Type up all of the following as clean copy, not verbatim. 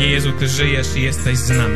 Panie Jezu, Ty żyjesz i jesteś z nami.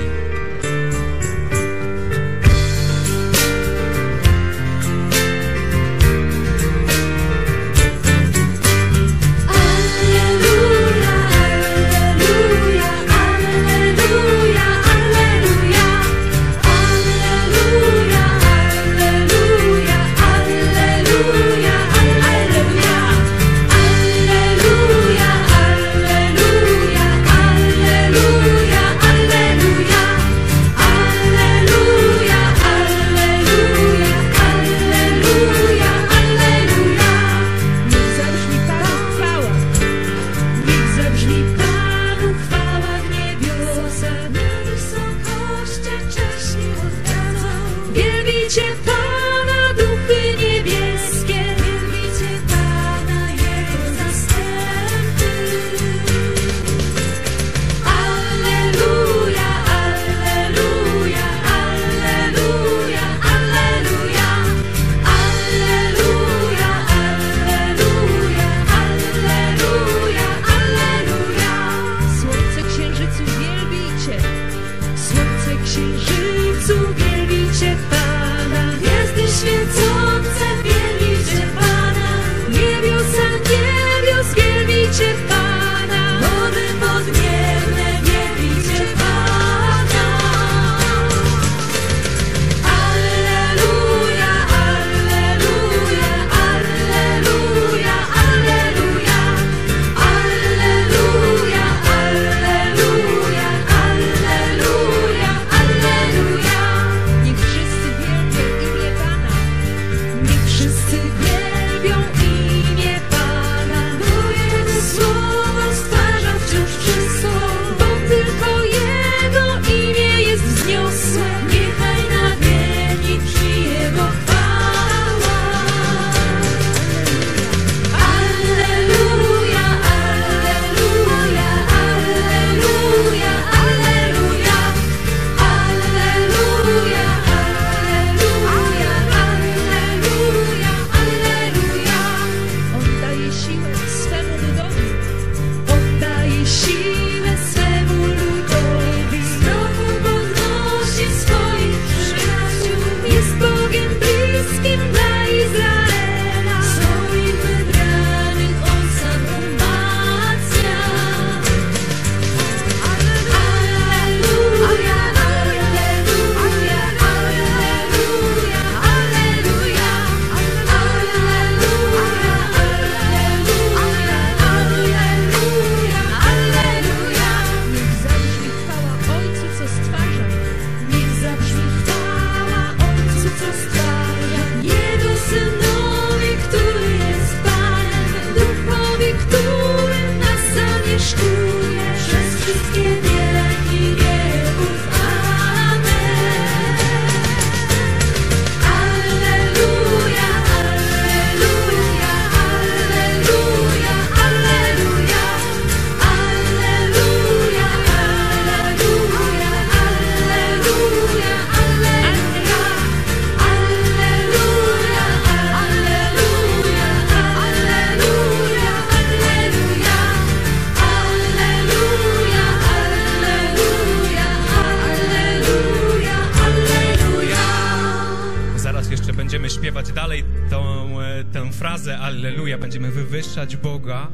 Będziemy śpiewać dalej tę frazę Alleluja, będziemy wywyższać Boga,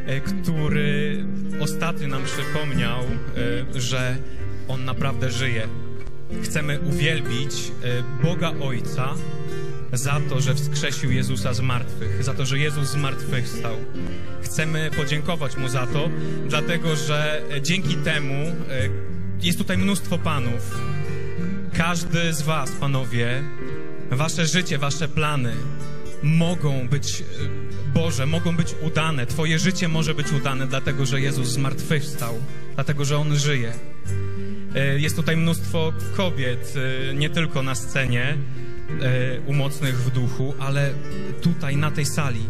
który ostatnio nam przypomniał, że On naprawdę żyje. Chcemy uwielbić Boga Ojca za to, że wskrzesił Jezusa z martwych, za to, że Jezus z martwych stał. Chcemy podziękować Mu za to, dlatego że dzięki temu jest tutaj mnóstwo panów. Każdy z was, panowie, wasze życie, wasze plany mogą być Boże, mogą być udane. Twoje życie może być udane, dlatego że Jezus zmartwychwstał, dlatego że On żyje. Jest tutaj mnóstwo kobiet, nie tylko na scenie, umocnych w duchu, ale tutaj, na tej sali.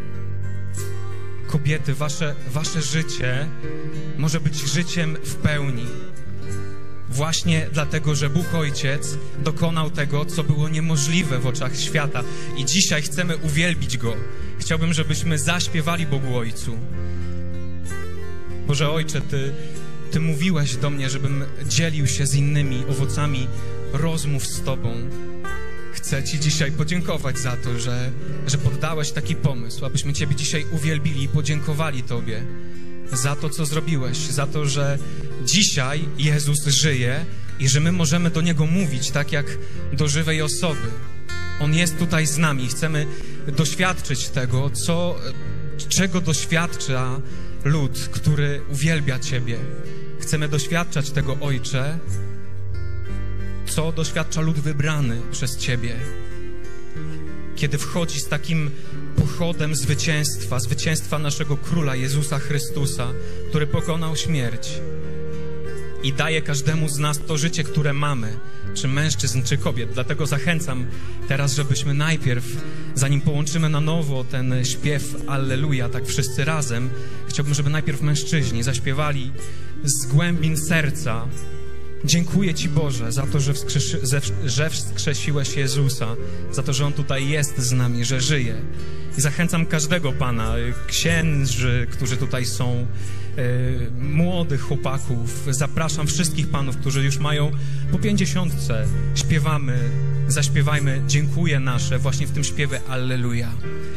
Kobiety, wasze życie może być życiem w pełni. Właśnie dlatego, że Bóg Ojciec dokonał tego, co było niemożliwe w oczach świata. I dzisiaj chcemy uwielbić Go. Chciałbym, żebyśmy zaśpiewali Bogu Ojcu. Boże Ojcze, Ty mówiłeś do mnie, żebym dzielił się z innymi owocami rozmów z Tobą. Chcę Ci dzisiaj podziękować za to, że poddałeś taki pomysł, abyśmy Ciebie dzisiaj uwielbili i podziękowali Tobie za to, co zrobiłeś, za to, że dzisiaj Jezus żyje i że my możemy do Niego mówić tak jak do żywej osoby. On jest tutaj z nami. Chcemy doświadczyć tego, czego doświadcza lud, który uwielbia Ciebie. Chcemy doświadczać tego, Ojcze, co doświadcza lud wybrany przez Ciebie. Kiedy wchodzi z takim pochodem zwycięstwa naszego Króla Jezusa Chrystusa, który pokonał śmierć i daje każdemu z nas to życie, które mamy, czy mężczyzn, czy kobiet. Dlatego zachęcam teraz, żebyśmy najpierw, zanim połączymy na nowo ten śpiew Alleluja, tak wszyscy razem, chciałbym, żeby najpierw mężczyźni zaśpiewali z głębin serca: dziękuję Ci, Boże, za to, że wskrzesiłeś Jezusa, za to, że On tutaj jest z nami, że żyje. I zachęcam każdego Pana, księży, którzy tutaj są, młodych chłopaków, zapraszam wszystkich panów, którzy już mają po 50. Zaśpiewajmy dziękuję nasze właśnie w tym śpiewie Alleluja.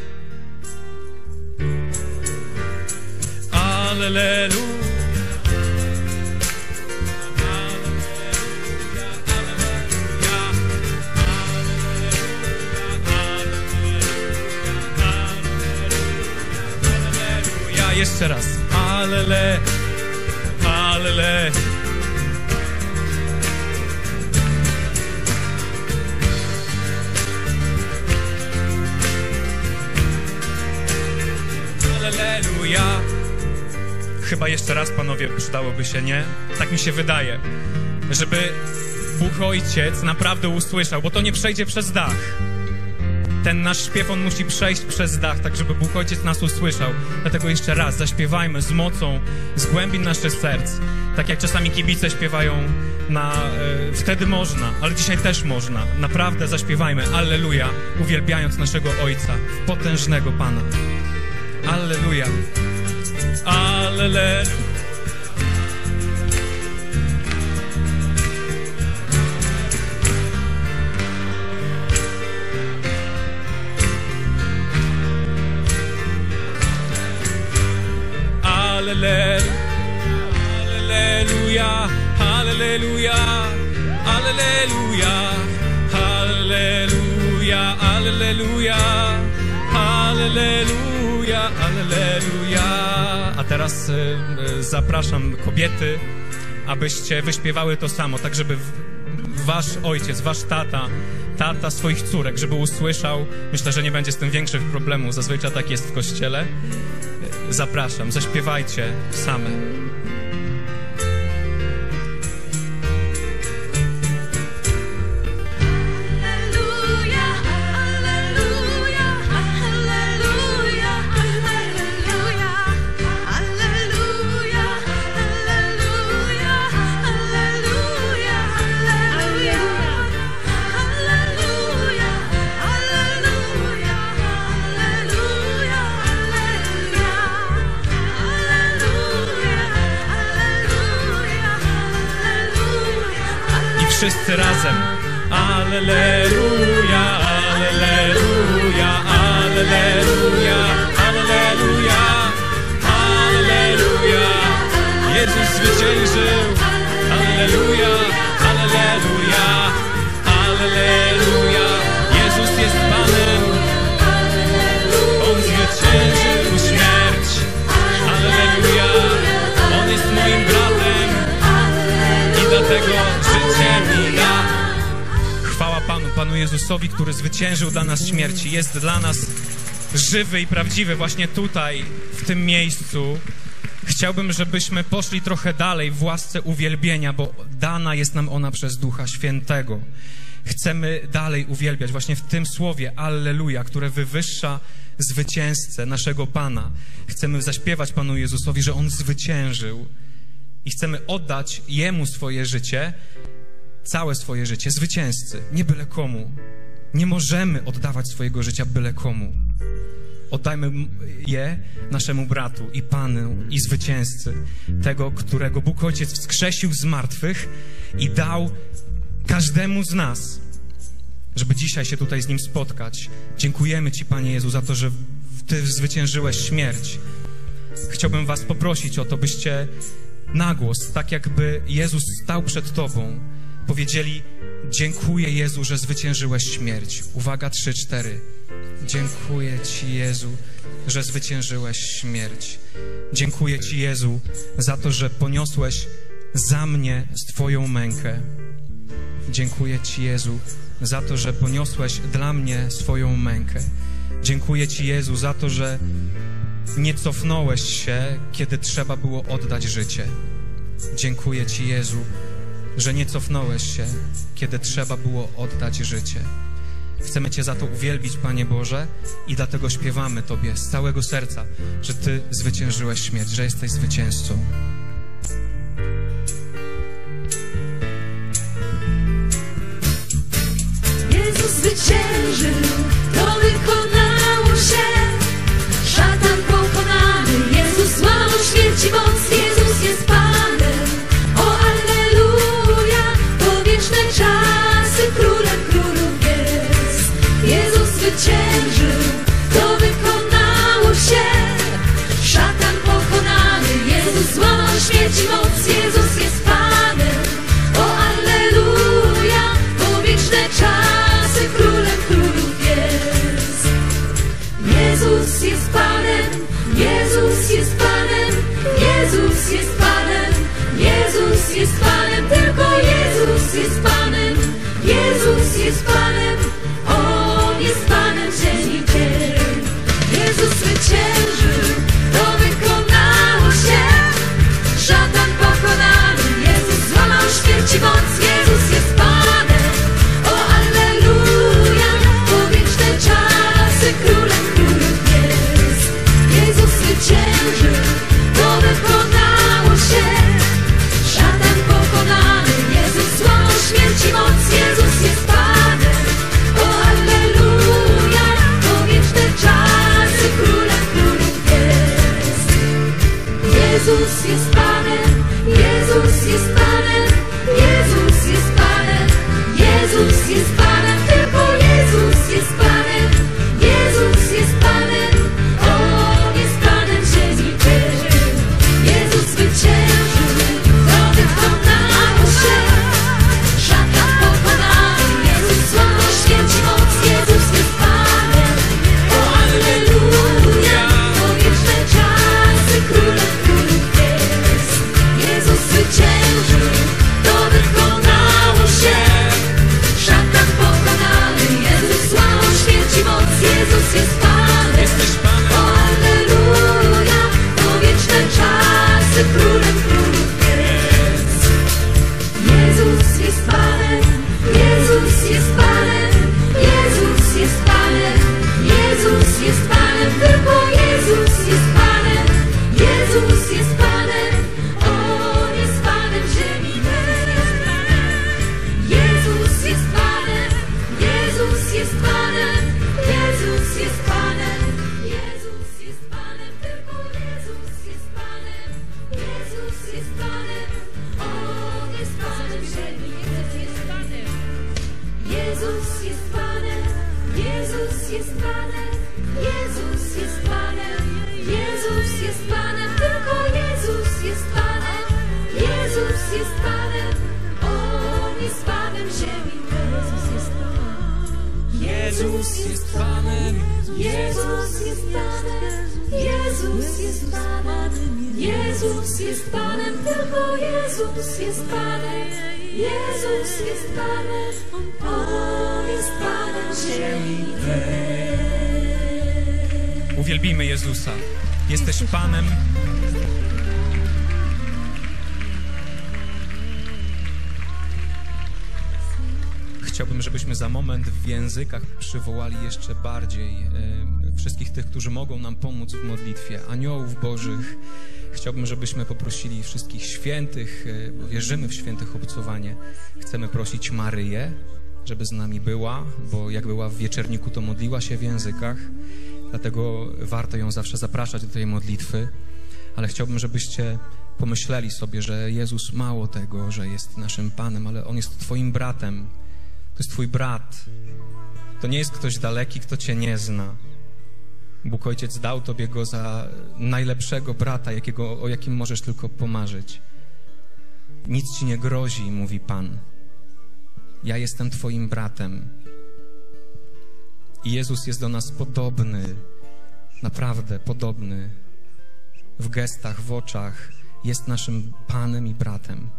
Alleluja. Jeszcze raz. Allele, allele. Alleluja. Chyba jeszcze raz, panowie, przydałoby się, nie? Tak mi się wydaje. Żeby Bóg Ojciec naprawdę usłyszał, bo to nie przejdzie przez dach. Ten nasz śpiew, on musi przejść przez dach, tak żeby Bóg Ojciec nas usłyszał. Dlatego jeszcze raz zaśpiewajmy z mocą, z głębin naszych serc. Tak jak czasami kibice śpiewają wtedy można, ale dzisiaj też można. Naprawdę zaśpiewajmy Alleluja, uwielbiając naszego Ojca, potężnego Pana. Alleluja. Alleluja. Alleluja, alleluja, alleluja, alleluja, alleluja, alleluja, alleluja. A teraz zapraszam kobiety, abyście wyśpiewały to samo, tak żeby wasz ojciec, wasz tata swoich córek, żeby usłyszał. Myślę, że nie będzie z tym większych problemów, zazwyczaj tak jest w kościele. Zapraszam, zaśpiewajcie same. Wszyscy razem. Alleluja, alleluja, alleluja, alleluja, alleluja. Jezus zwyciężył. Alleluja, alleluja, alleluja. Jezus jest Panem. On zwyciężył śmierć. Alleluja. On jest moim bratem i dlatego życie mi da. Chwała Panu Jezusowi, który zwyciężył dla nas śmierci. Jest dla nas żywy i prawdziwy właśnie tutaj, w tym miejscu. Chciałbym, żebyśmy poszli trochę dalej w łasce uwielbienia, bo dana jest nam ona przez Ducha Świętego. Chcemy dalej uwielbiać właśnie w tym słowie Alleluja, które wywyższa zwycięzcę, naszego Pana. Chcemy zaśpiewać Panu Jezusowi, że On zwyciężył i chcemy oddać Jemu swoje życie, całe swoje życie, zwycięzcy, nie byle komu. Nie możemy oddawać swojego życia byle komu. oddajmy je naszemu bratu i Panu i zwycięzcy, tego, którego Bóg Ojciec wskrzesił z martwych i dał każdemu z nas, żeby dzisiaj się tutaj z Nim spotkać. Dziękujemy Ci, Panie Jezu, za to, że Ty zwyciężyłeś śmierć. Chciałbym was poprosić o to, byście na głos, tak jakby Jezus stał przed Tobą, powiedzieli: dziękuję, Jezu, że zwyciężyłeś śmierć. Uwaga, 3, 4. Dziękuję Ci, Jezu, że zwyciężyłeś śmierć. Dziękuję Ci, Jezu, za to, że poniosłeś za mnie Twoją mękę. Dziękuję Ci, Jezu, za to, że poniosłeś dla mnie swoją mękę. Dziękuję Ci, Jezu, za to, że nie cofnąłeś się, kiedy trzeba było oddać życie. Dziękuję Ci, Jezu, że nie cofnąłeś się, kiedy trzeba było oddać życie. Chcemy Cię za to uwielbić, Panie Boże, i dlatego śpiewamy Tobie z całego serca, że Ty zwyciężyłeś śmierć, że jesteś zwycięzcą. Jezus zwyciężył, to wykonało się. Szatan pokonany, Jezus złamał śmierci moc, Jezus jest Panem. O alleluja, po wieczne czasy Królem królów jest. Jezus zwyciężył, to wykonało się. Szatan pokonany, Jezus złamał śmierci moc, Jezus jest Panem. O alleluja, po wieczne czasy Królem królów jest. Jezus jest Panem, Jezus jest Panem, Jezus jest Panem, Jezus jest Panem, tylko Jezus jest Panem, Jezus jest Panem, On jest Panem ziemi tej. Jezus zwyciężył, to wykonało się. Szatan pokonany, Jezus złamał śmierci moc, Jezus jest Panem. O alleluja, po wieczne czasy Królem królów jest. Jezus zwyciężył, to wykonało się. Szatan pokonany, Jezus złamał śmierci moc, Jezus jest Panem. O alleluja, po wieczne czasy Królem królów jest. Jezus jest Panem, Jezus jest Panem, Jezus jest Panem, Jezus jest Panem, tylko Jezus jest Panem, Jezus jest Panem, On jest Panem ziemi tej. Jezus zwyciężył, to wykonało się. Szatan pokonany, Jezus złamał śmierci moc, Jezus jest Panem. O alleluja, po wieczne czasy Królem królów jest. Jezus zwyciężył, to wykonało się. Szatan pokonany, Jezus złamał śmierci moc, Jezus jest Panem. Jesteś Panem. O alleluja, po wieczne czasy Królem królów jest. Jezus jest Panem, Jezus jest Panem, Jezus jest Panem, Jezus jest Panem, tylko Jezus jest Panem, Jezus jest Panem, On jest Panem ziemi tej. Jezus jest Panem, Jezus jest Panem, Jezus jest Panem, Jezus jest Panem, tylko Jezus jest Panem, Jezus jest Panem, On jest Panem ziemi tej. Jezus jest Panem, Jezus jest Panem, Jezus jest Panem, Jezus jest Panem, tylko Jezus jest Panem, Jezus jest Panem, On jest Panem ziemi tej. Jezus jest Panem. Jezus jest Panem, Jezus jest Panem, Jezus jest Panem, tylko Jezus jest Panem, Jezus jest Panem, On jest Panem ziemi tej. Uwielbimy Jezusa. Jesteś Panem. Chciałbym, żebyśmy za moment w językach przywołali jeszcze bardziej wszystkich tych, którzy mogą nam pomóc w modlitwie, aniołów bożych. Chciałbym, żebyśmy poprosili wszystkich świętych, bo wierzymy w świętych obcowanie. Chcemy prosić Maryję, żeby z nami była, bo jak była w wieczerniku, to modliła się w językach. Dlatego warto ją zawsze zapraszać do tej modlitwy. Ale chciałbym, żebyście pomyśleli sobie, że Jezus mało tego, że jest naszym Panem, ale On jest twoim bratem. To jest twój brat. To nie jest ktoś daleki, kto cię nie zna. Bóg Ojciec dał tobie go za najlepszego brata, o jakim możesz tylko pomarzyć. Nic ci nie grozi, mówi Pan. Ja jestem twoim bratem. I Jezus jest do nas podobny, naprawdę podobny. W gestach, w oczach jest naszym Panem i bratem.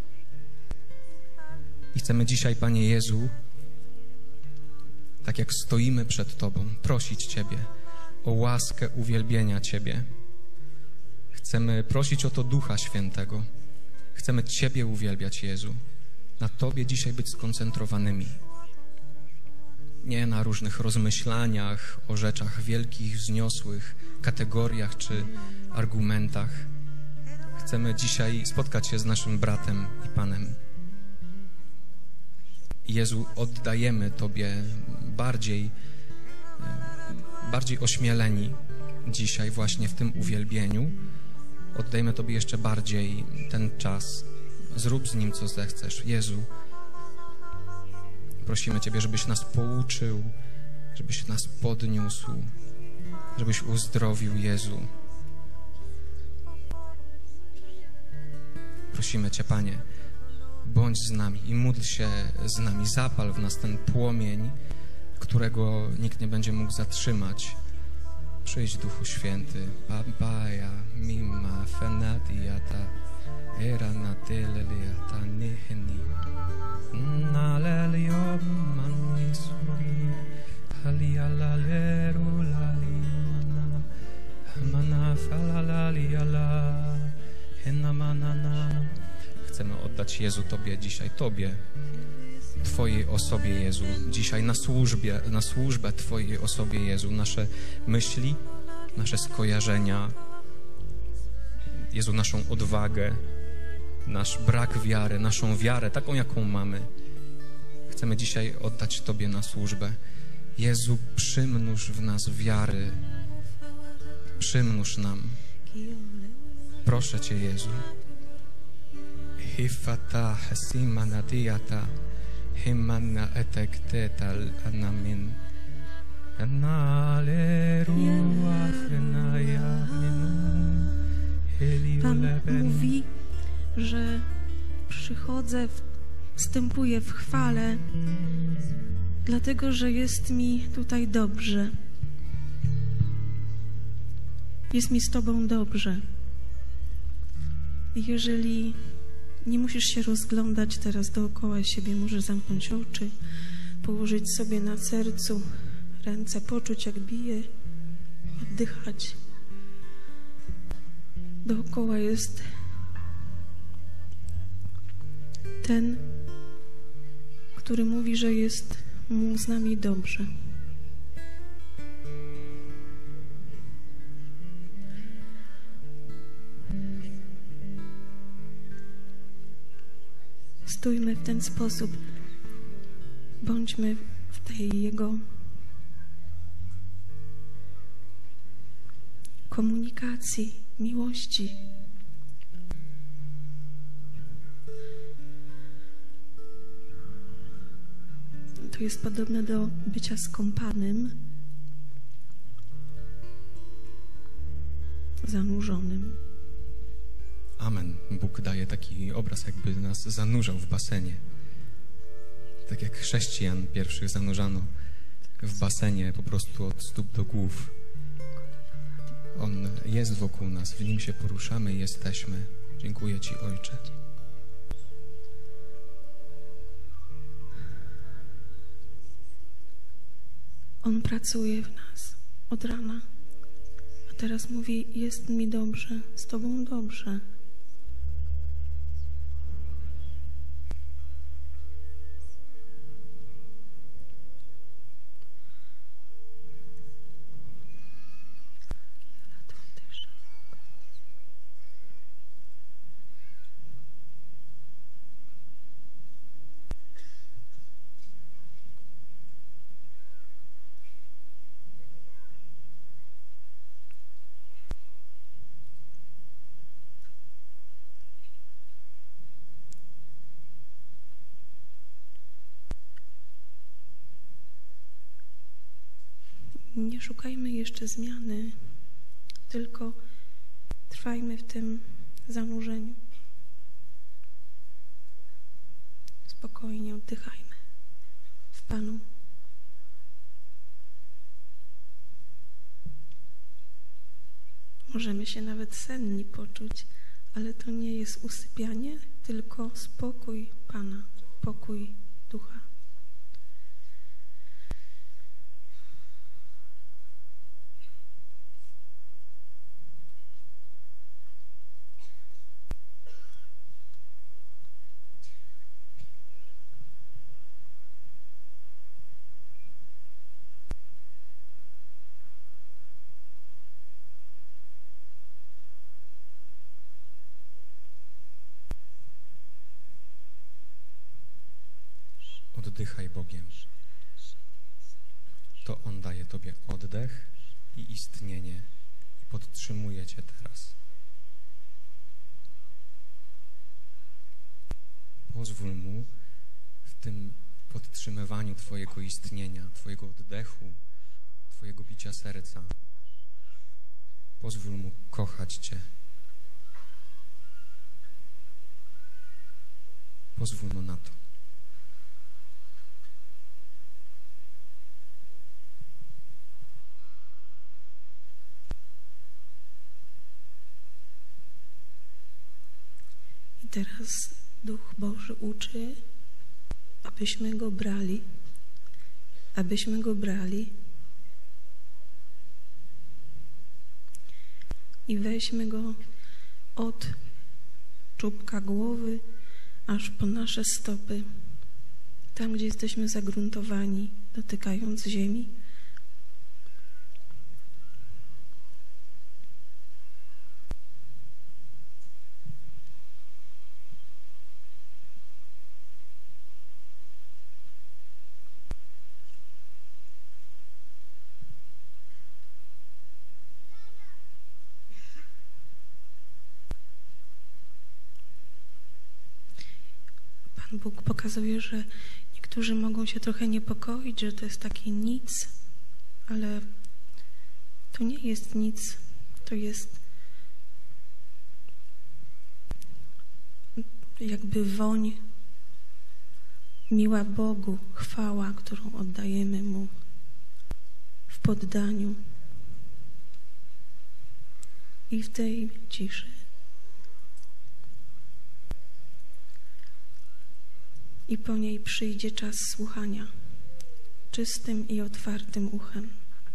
I chcemy dzisiaj, Panie Jezu, tak jak stoimy przed Tobą, prosić Ciebie o łaskę uwielbienia Ciebie. Chcemy prosić o to Ducha Świętego. Chcemy Ciebie uwielbiać, Jezu. Na Tobie dzisiaj być skoncentrowanymi. Nie na różnych rozmyślaniach o rzeczach wielkich, wzniosłych, kategoriach czy argumentach. Chcemy dzisiaj spotkać się z naszym bratem i Panem. Jezu, oddajemy Tobie bardziej ośmieleni dzisiaj właśnie w tym uwielbieniu. Oddajemy Tobie jeszcze bardziej ten czas. Zrób z nim, co zechcesz. Jezu, prosimy Ciebie, żebyś nas pouczył, żebyś nas podniósł, żebyś uzdrowił, Jezu. Prosimy Cię, Panie, bądź z nami i módl się z nami. Zapal w nas ten płomień, którego nikt nie będzie mógł zatrzymać. Przyjdź, Duchu Święty. Babaja, mima, fenadiata, era na teleliata, niheni. Nalelio, manisuri, halialaleru, lalimana, mana falalaliala, henamanana. Chcemy oddać, Jezu, Tobie dzisiaj, Tobie, Twojej osobie, Jezu, dzisiaj na służbę Twojej osobie, Jezu, nasze myśli, nasze skojarzenia, Jezu, naszą odwagę, nasz brak wiary, naszą wiarę, taką, jaką mamy. Chcemy dzisiaj oddać Tobie na służbę. Jezu, przymnóż w nas wiary, przymnóż nam. Proszę Cię, Jezu. Hifata hasimana diata himana etektetal anamin analerua fenaya minu Pan mówi, że przychodzę, wstępuję w chwale, dlatego, że jest mi tutaj dobrze. Jest mi z Tobą dobrze. I jeżeli nie musisz się rozglądać teraz dookoła siebie, możesz zamknąć oczy, położyć sobie na sercu ręce, poczuć, jak bije, oddychać. Dookoła jest ten, który mówi, że jest mu z nami dobrze. Stójmy w ten sposób. Bądźmy w tej Jego komunikacji, miłości. To jest podobne do bycia skąpanym, zanurzonym. Amen. Bóg daje taki obraz, jakby nas zanurzał w basenie. Tak jak chrześcijan pierwszych zanurzano w basenie po prostu od stóp do głów. On jest wokół nas, w Nim się poruszamy i jesteśmy. Dziękuję Ci, Ojcze. On pracuje w nas od rana, a teraz mówi, jest mi dobrze, z Tobą dobrze. Nie szukajmy jeszcze zmiany, tylko trwajmy w tym zanurzeniu. Spokojnie oddychajmy w Panu. Możemy się nawet senni poczuć, ale to nie jest usypianie, tylko spokój Pana, pokój Ducha. Oddychaj Bogiem. To On daje Tobie oddech i istnienie i podtrzymuje Cię teraz. Pozwól Mu w tym podtrzymywaniu Twojego istnienia, Twojego oddechu, Twojego bicia serca. Pozwól Mu kochać Cię. Pozwól Mu na to. Teraz Duch Boży uczy, abyśmy Go brali i weźmy Go od czubka głowy aż po nasze stopy, tam gdzie jesteśmy zagruntowani, dotykając ziemi. Bóg pokazuje, że niektórzy mogą się trochę niepokoić, że to jest takie nic, ale to nie jest nic, to jest jakby woń miła Bogu, chwała, którą oddajemy Mu w poddaniu i w tej ciszy. I po niej przyjdzie czas słuchania, czystym i otwartym uchem.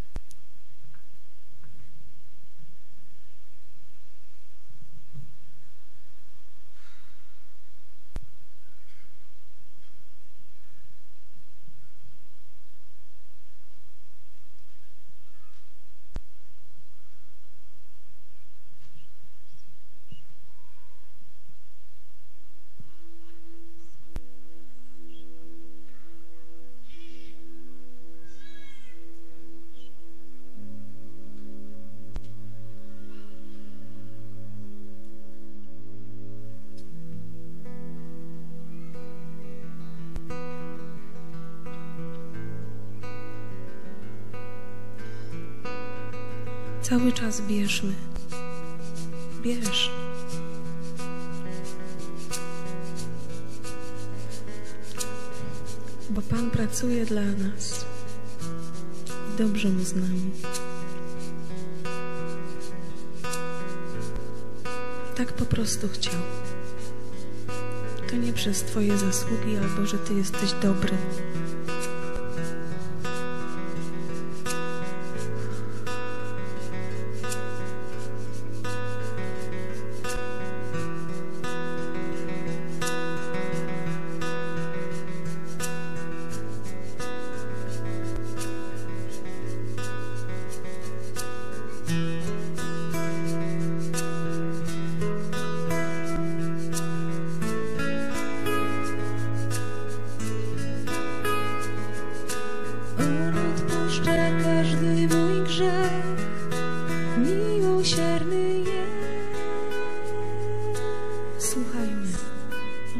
Cały czas bierzmy. Bierz. Bo Pan pracuje dla nas. I dobrze Mu z nami. Tak po prostu chciał. To nie przez Twoje zasługi, albo że Ty jesteś dobry.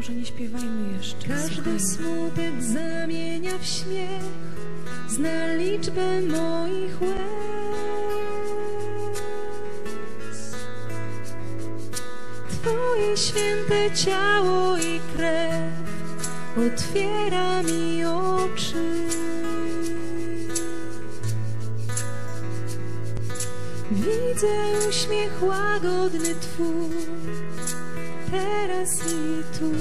Może nie śpiewajmy jeszcze. Każdy Słuchajmy. smutek zamienia w śmiech, zna liczbę moich łez. Twoje święte ciało i krew otwiera mi oczy. Widzę uśmiech łagodny Twój, teraz i tu.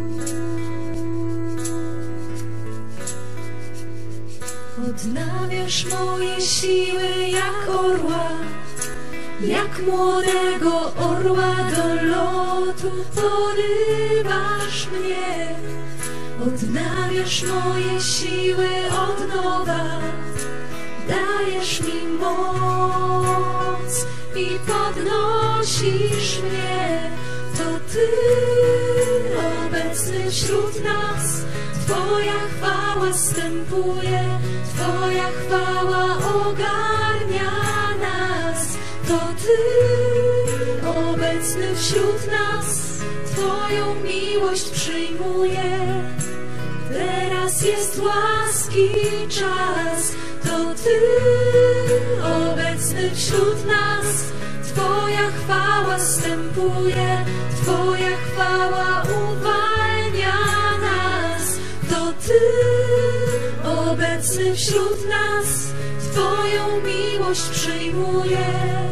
Odnawiasz moje siły jak orła, jak młodego orła do lotu porywasz mnie. Odnawiasz moje siły od nowa, dajesz mi moc i podnosisz mnie. To Ty obecny wśród nas, Twoja chwała zstępuje, Twoja chwała ogarnia nas. To Ty obecny wśród nas, Twoją miłość przyjmuję. Teraz jest łaski czas, to Ty obecny wśród nas, Twoja chwała zstępuje, Twoja chwała uwalnia nas. To Ty obecny wśród nas, Twoją miłość przyjmuję.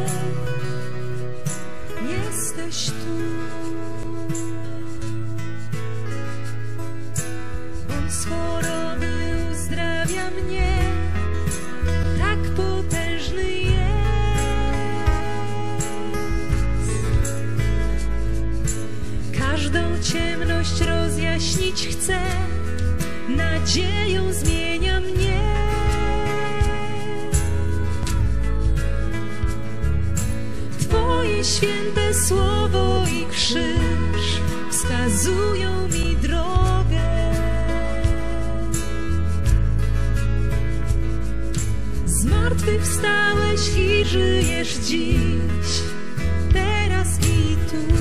Jesteś tu. On z choroby uzdrawia mnie, tak potężny jest. Każdą ciemność rozjaśnić chce, nadzieją zmienia mnie. Twoje święte słowo i krzyż wskazują mi drogę. Zmartwychwstałeś i żyjesz dziś, teraz i tu.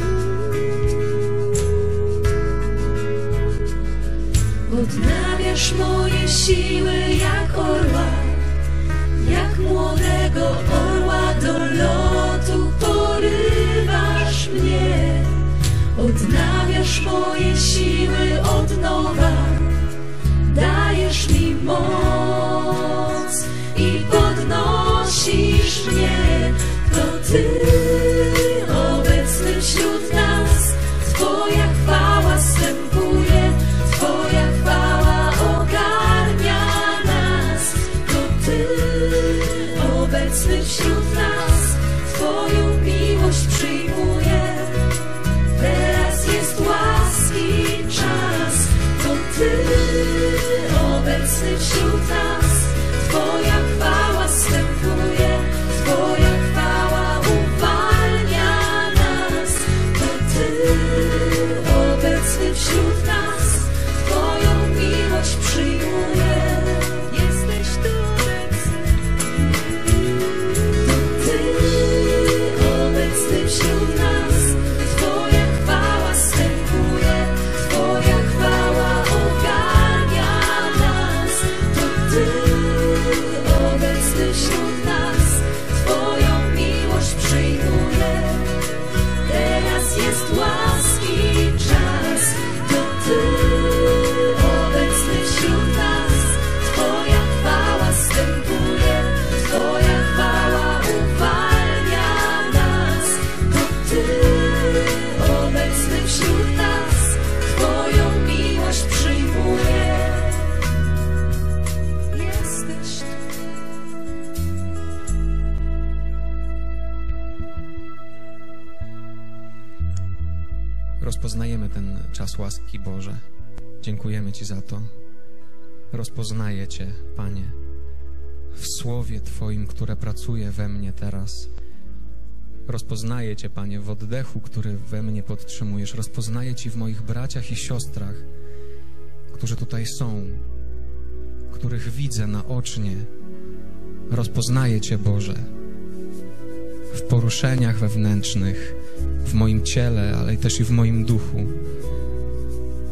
Odnawiasz moje siły jak orła, jak młodego orła do lotu porywasz mnie. Odnawiasz moje siły od nowa, dajesz mi moc i podnosisz mnie. To Ty obecny wśród nas, Twoja chwała zstępuje, Twoja chwała ogarnia nas. To Ty obecny wśród nas, Twoją miłość przyjmuje. Teraz jest łaski czas, to Ty obecny wśród nas, Twoja chwała zstępuje, Twoja chwała uwalnia nas. To Ty obecny wśród nas, Twoją miłość przyjmuje. Jesteś tu obecny. To Ty obecny wśród nas, Twoja chwała zstępuje, Twoja chwała ogarnia nas. To Ty obecny wśród nas, Twoją miłość przyjmuje. Teraz jest łaski czas, to Ty obecny wśród nas, Twoja chwała zstępuje, Twoja chwała uwalnia nas. To Ty obecny wśród nas, Twoją miłość przyjmuje. Jesteś tu. Rozpoznajemy ten czas łaski, Boże. Dziękujemy Ci za to. Rozpoznaję Cię, Panie, w Słowie Twoim, które pracuje we mnie teraz. Rozpoznaję Cię, Panie, w oddechu, który we mnie podtrzymujesz. Rozpoznaję Ci w moich braciach i siostrach, którzy tutaj są, których widzę naocznie. Rozpoznaję Cię, Boże, w poruszeniach wewnętrznych, w moim ciele, ale też i w moim duchu.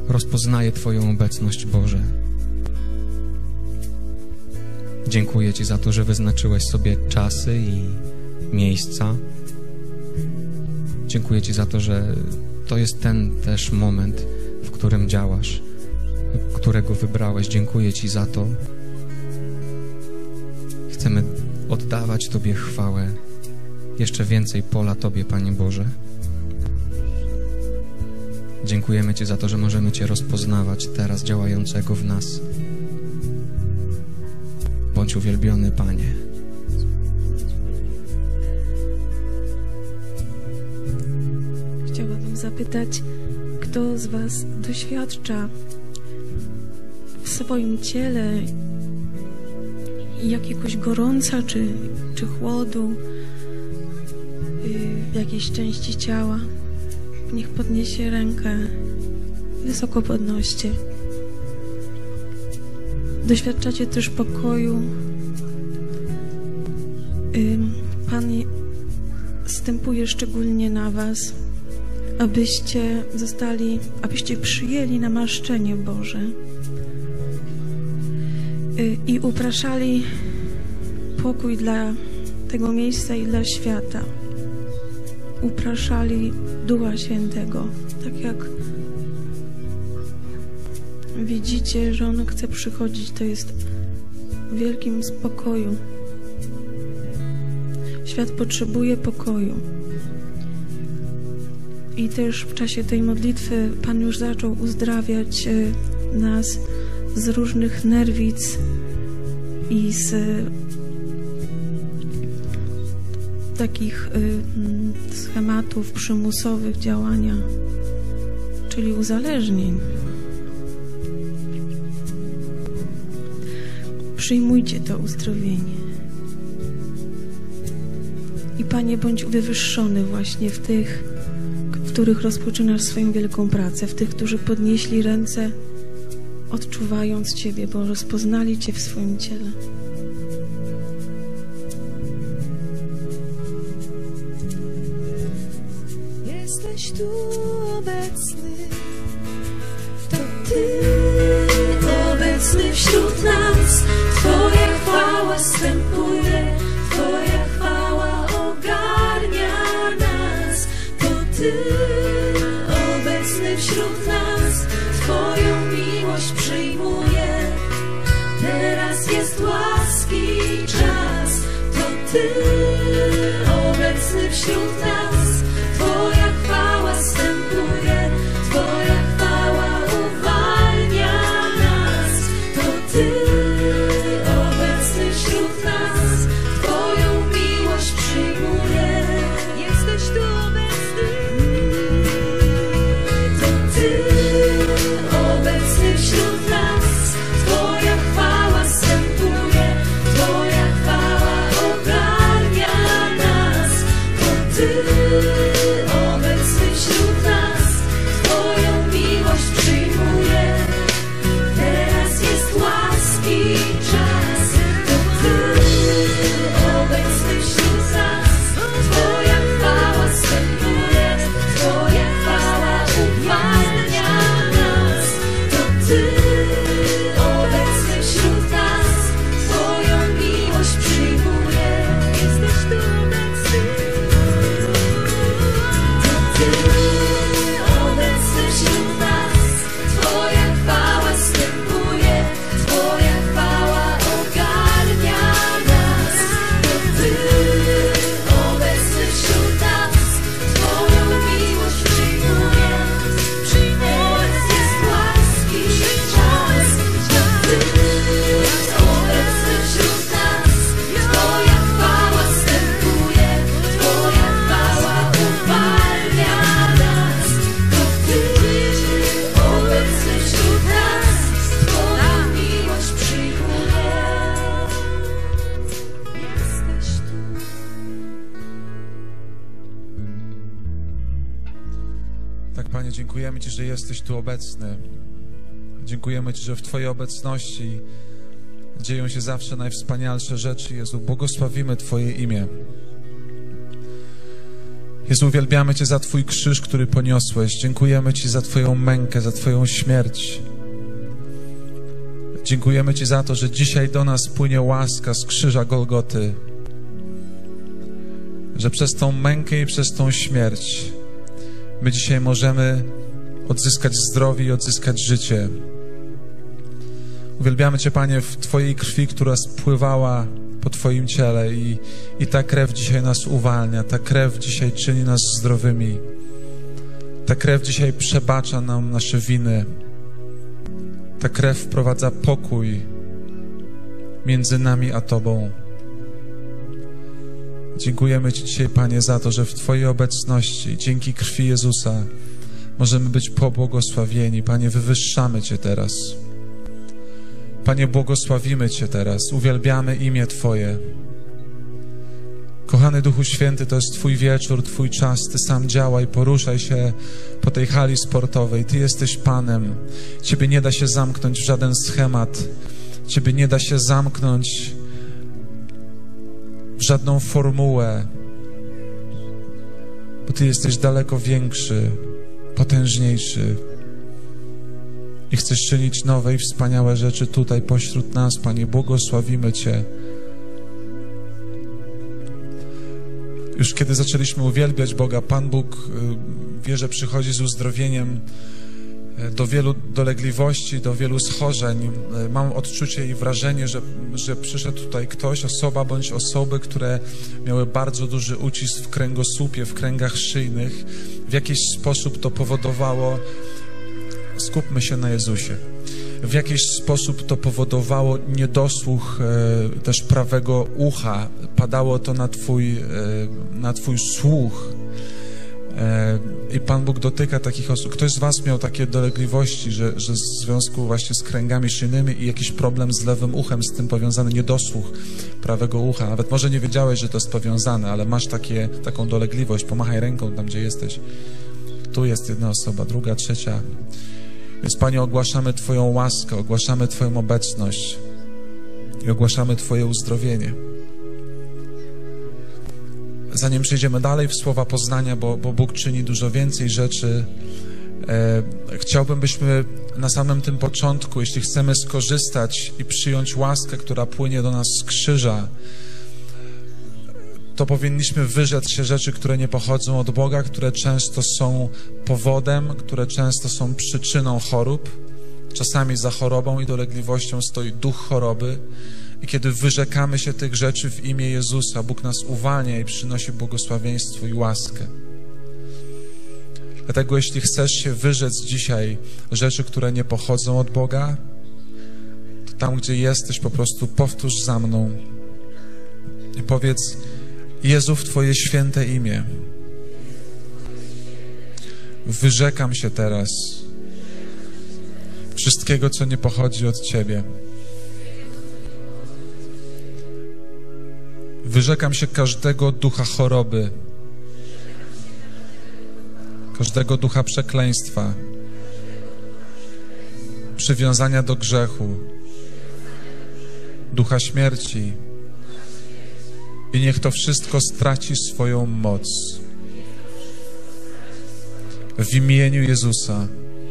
rozpoznaję Twoją obecność, Boże. Dziękuję Ci za to, że wyznaczyłeś sobie czasy i miejsca. Dziękuję Ci za to, że to jest ten też moment, w którym działasz, którego wybrałeś. Dziękuję Ci za to. Chcemy oddawać Tobie chwałę. Jeszcze więcej pola Tobie, Panie Boże. Dziękujemy Ci za to, że możemy Cię rozpoznawać teraz działającego w nas. Bądź uwielbiony, Panie. Chciałabym zapytać, kto z Was doświadcza w swoim ciele jakiegoś gorąca czy chłodu w jakiejś części ciała? Niech podniesie rękę. Wysoko podnoście. Doświadczacie też pokoju. Pan zstępuje szczególnie na Was, abyście przyjęli namaszczenie Boże i upraszali pokój dla tego miejsca i dla świata. Upraszali Ducha Świętego, tak jak widzicie, że On chce przychodzić, to jest w wielkim spokoju. Świat potrzebuje pokoju. I też w czasie tej modlitwy Pan już zaczął uzdrawiać nas z różnych nerwic i z takich schematów przymusowych działania, czyli uzależnień. Przyjmujcie to uzdrowienie. I Panie, bądź wywyższony właśnie w tych, w których rozpoczynasz swoją wielką pracę, w tych, którzy podnieśli ręce, odczuwając Ciebie, bo rozpoznali Cię w swoim ciele. Jesteś tu obecny, to Ty obecny wśród nas. Twoja chwała zstępuje, Twoja chwała ogarnia nas. To Ty obecny wśród nas, Twoją miłość przyjmuje. Teraz jest łaski czas, to Ty obecny wśród nas. Twoja chwała zstępuje, Twoja chwała uwalnia nas. To Ty obecny wśród nas, Twoją miłość przyjmuje. Jesteś tu obecny. To Ty obecny wśród nas, Twoja chwała zstępuje, Twoja chwała ogarnia nas. To Ty obecny wśród nas, Twoją miłość przyjmuje. Teraz jest łaski czas. To Ty obecny wśród nas, Twoja chwała zstępuje, Twoja chwała uwalnia nas. To Ty obecny wśród nas, Twoją miłość przyjmuje. Jesteś tu obecny. To Ty obecny wśród nas, Twoja chwała zstępuje, Twoja chwała ogarnia nas. To Ty obecny wśród nas, Twoją miłość przyjmuje. Teraz jest łaski czas. To Ty obecny wśród nas, Twoja chwała zstępuje, Twoja chwała uwalnia nas. To Ty obecny wśród nas, Twoją miłość przyjmuje. Jesteś tu. Tak, Panie, dziękujemy Ci, że jesteś tu obecny. Dziękujemy Ci, że w Twojej obecności dzieją się zawsze najwspanialsze rzeczy. Jezu, błogosławimy Twoje imię. Jezu, uwielbiamy Cię za Twój krzyż, który poniosłeś. Dziękujemy Ci za Twoją mękę, za Twoją śmierć. Dziękujemy Ci za to, że dzisiaj do nas płynie łaska z krzyża Golgoty. Że przez tą mękę i przez tą śmierć my dzisiaj możemy odzyskać zdrowie i odzyskać życie. Uwielbiamy Cię, Panie, w Twojej krwi, która spływała po Twoim ciele i ta krew dzisiaj nas uwalnia, ta krew dzisiaj czyni nas zdrowymi. Ta krew dzisiaj przebacza nam nasze winy. Ta krew wprowadza pokój między nami a Tobą. Dziękujemy Ci dzisiaj, Panie, za to, że w Twojej obecności, dzięki krwi Jezusa, możemy być pobłogosławieni. Panie, wywyższamy Cię teraz. Panie, błogosławimy Cię teraz. Uwielbiamy imię Twoje. Kochany Duchu Święty, to jest Twój wieczór, Twój czas. Ty sam działaj, poruszaj się po tej hali sportowej. Ty jesteś Panem. Ciebie nie da się zamknąć w żaden schemat. Ciebie nie da się zamknąć w żadną formułę, bo Ty jesteś daleko większy, potężniejszy i chcesz czynić nowe i wspaniałe rzeczy tutaj pośród nas, Panie. Błogosławimy Cię. Już kiedy zaczęliśmy uwielbiać Boga, Pan Bóg wie, że przychodzi z uzdrowieniem do wielu dolegliwości, do wielu schorzeń. Mam odczucie i wrażenie, że przyszedł tutaj ktoś, osoba bądź osoby, które miały bardzo duży ucisk w kręgosłupie, w kręgach szyjnych. W jakiś sposób to powodowało, skupmy się na Jezusie, w jakiś sposób to powodowało niedosłuch też prawego ucha. Padało to na Twój słuch. I Pan Bóg dotyka takich osób. Ktoś z Was miał takie dolegliwości, że w związku właśnie z kręgami szyjnymi i jakiś problem z lewym uchem, z tym powiązany niedosłuch prawego ucha. Nawet może nie wiedziałeś, że to jest powiązane, ale masz taką dolegliwość. Pomachaj ręką tam, gdzie jesteś. Tu jest jedna osoba, druga, trzecia. Więc, Panie, ogłaszamy Twoją łaskę, ogłaszamy Twoją obecność i ogłaszamy Twoje uzdrowienie. Zanim przejdziemy dalej w słowa poznania, bo Bóg czyni dużo więcej rzeczy, chciałbym, byśmy na samym tym początku, jeśli chcemy skorzystać i przyjąć łaskę, która płynie do nas z krzyża, to powinniśmy wyrzec się rzeczy, które nie pochodzą od Boga, które często są powodem, które często są przyczyną chorób. Czasami za chorobą i dolegliwością stoi duch choroby. I kiedy wyrzekamy się tych rzeczy w imię Jezusa, Bóg nas uwalnia i przynosi błogosławieństwo i łaskę. Dlatego jeśli chcesz się wyrzec dzisiaj rzeczy, które nie pochodzą od Boga, to tam, gdzie jesteś, po prostu powtórz za mną i powiedz: Jezu, w Twoje święte imię wyrzekam się teraz wszystkiego, co nie pochodzi od Ciebie. Wyrzekam się każdego ducha choroby, każdego ducha przekleństwa, przywiązania do grzechu, ducha śmierci. I niech to wszystko straci swoją moc. W imieniu Jezusa.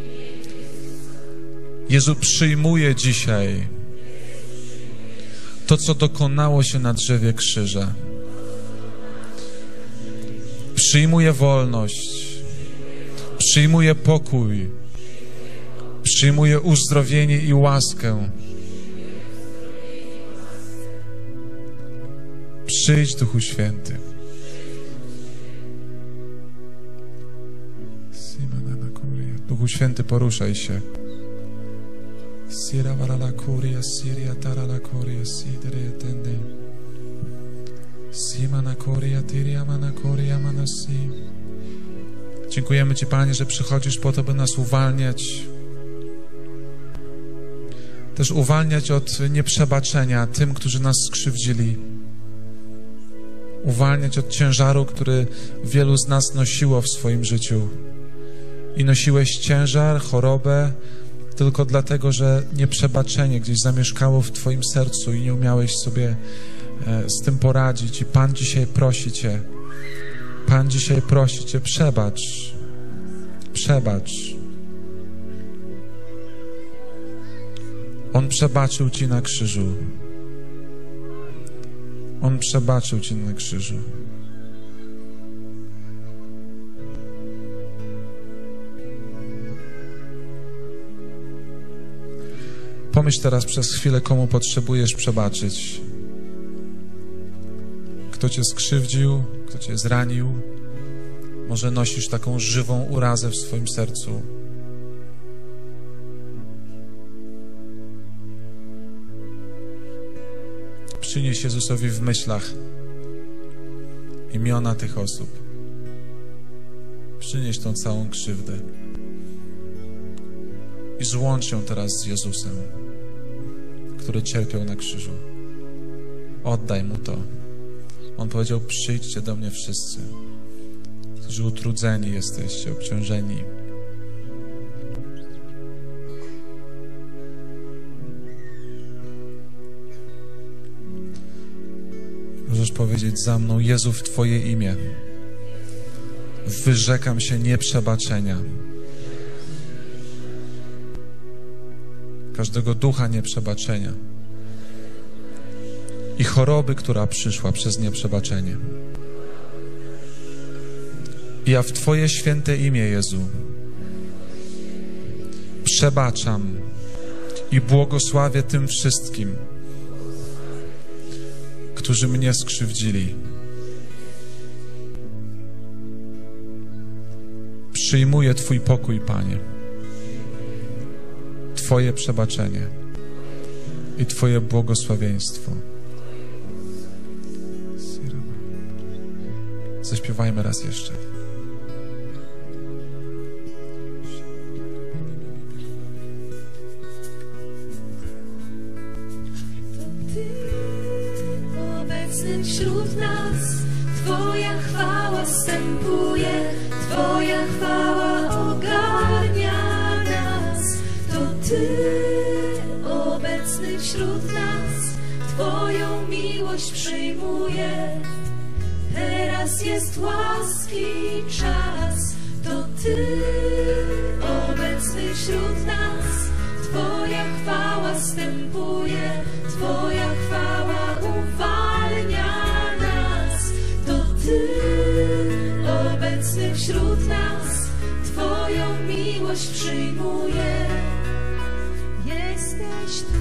Jezu, przyjmuję dzisiaj to, co dokonało się na drzewie krzyża. Przyjmuję wolność. Przyjmuję pokój. Przyjmuję uzdrowienie i łaskę. Przyjdź, Duchu Święty. Duchu Święty, poruszaj się. Dziękujemy Ci, Panie, że przychodzisz po to, by nas uwalniać. Też uwalniać od nieprzebaczenia tym, którzy nas skrzywdzili. Uwalniać od ciężaru, który wielu z nas nosiło w swoim życiu. I nosiłeś ciężar, chorobę tylko dlatego, że nieprzebaczenie gdzieś zamieszkało w Twoim sercu i nie umiałeś sobie z tym poradzić. I Pan dzisiaj prosi Cię, Pan dzisiaj prosi Cię, przebacz. Przebacz. On przebaczył Ci na krzyżu. On przebaczył Ci na krzyżu. Pomyśl teraz przez chwilę, komu potrzebujesz przebaczyć. Kto Cię skrzywdził, kto Cię zranił. Może nosisz taką żywą urazę w swoim sercu. Przynieś Jezusowi w myślach imiona tych osób. Przynieś tą całą krzywdę. I złącz ją teraz z Jezusem, który cierpiał na krzyżu. Oddaj Mu to. On powiedział, przyjdźcie do mnie wszyscy, którzy utrudzeni jesteście, obciążeni. Możesz powiedzieć za mną, Jezu, w Twoje imię wyrzekam się nieprzebaczenia, każdego ducha nieprzebaczenia i choroby, która przyszła przez nieprzebaczenie. I ja w Twoje święte imię, Jezu, przebaczam i błogosławię tym wszystkim, którzy mnie skrzywdzili. Przyjmuję Twój pokój, Panie, Twoje przebaczenie i Twoje błogosławieństwo. Zaśpiewajmy raz jeszcze. Obecny wśród nas, Twoja chwała zstępuje, Twoja chwała ogarnia nas. To Ty, obecny wśród nas, Twoją miłość przyjmuje. Teraz jest łaski czas, to Ty, obecny wśród nas, Twoja chwała zstępuje, Twoja chwała uwalnia nas. To Ty, obecny wśród nas, Twoją miłość przyjmuje. Jesteś tu,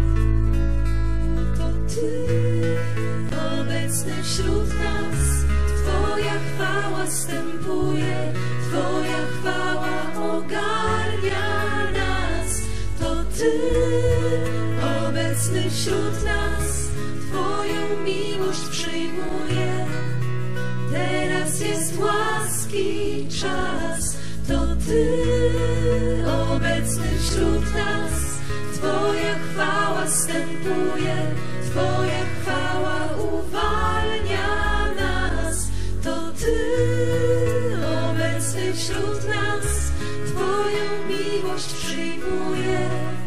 to Ty, obecny wśród nas, Twoja chwała zstępuje, Twoja chwała ogarnia nas. To Ty, obecny wśród nas, Twoją miłość przyjmuje. Teraz jest łaski czas, to Ty, obecny wśród nas, Twoja chwała zstępuje, Twoja chwała uwalnia nas. To Ty, obecny wśród nas, Twoją miłość przyjmuje.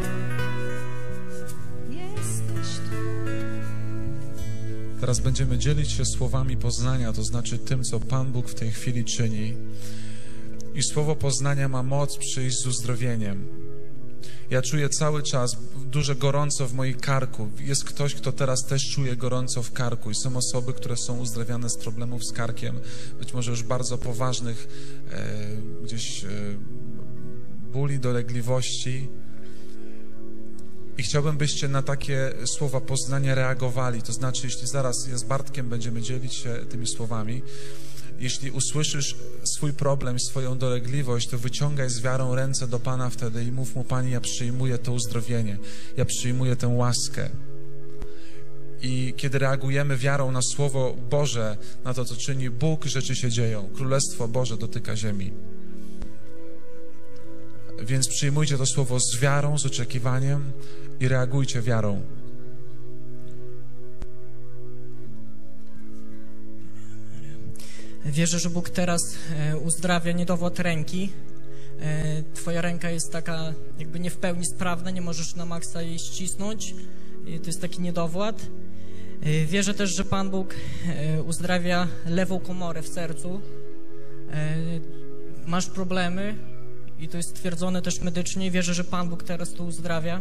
Jesteś tu. Teraz będziemy dzielić się słowami poznania, to znaczy tym, co Pan Bóg w tej chwili czyni. I słowo poznania ma moc przyjść z uzdrowieniem. Ja czuję cały czas duże gorąco w moim karku. Jest ktoś, kto teraz też czuje gorąco w karku i są osoby, które są uzdrawiane z problemów z karkiem, być może już bardzo poważnych bóli, dolegliwości. I chciałbym, byście na takie słowa poznania reagowali. To znaczy, jeśli zaraz ja z Bartkiem będziemy dzielić się tymi słowami, jeśli usłyszysz swój problem, swoją dolegliwość, to wyciągaj z wiarą ręce do Pana wtedy i mów Mu, Panie, ja przyjmuję to uzdrowienie, ja przyjmuję tę łaskę. I kiedy reagujemy wiarą na Słowo Boże, na to, co czyni Bóg, rzeczy się dzieją. Królestwo Boże dotyka ziemi. Więc przyjmujcie to Słowo z wiarą, z oczekiwaniem i reagujcie wiarą. Wierzę, że Bóg teraz uzdrawia niedowład ręki. Twoja ręka jest taka jakby nie w pełni sprawna, nie możesz na maksa jej ścisnąć. To jest taki niedowład. Wierzę też, że Pan Bóg uzdrawia lewą komorę w sercu. Masz problemy i to jest stwierdzone też medycznie. Wierzę, że Pan Bóg teraz to uzdrawia.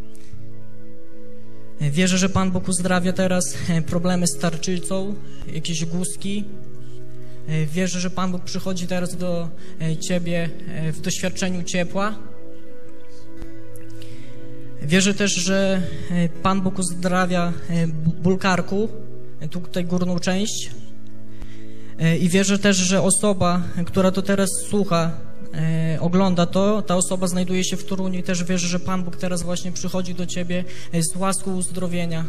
Wierzę, że Pan Bóg uzdrawia teraz problemy z tarczycą, jakieś guzki. Wierzę, że Pan Bóg przychodzi teraz do Ciebie w doświadczeniu ciepła. Wierzę też, że Pan Bóg uzdrawia ból karku, tutaj górną część. I wierzę też, że osoba, która to teraz słucha, ogląda to, ta osoba znajduje się w Toruniu i też wierzę, że Pan Bóg teraz właśnie przychodzi do Ciebie z łaską uzdrowienia.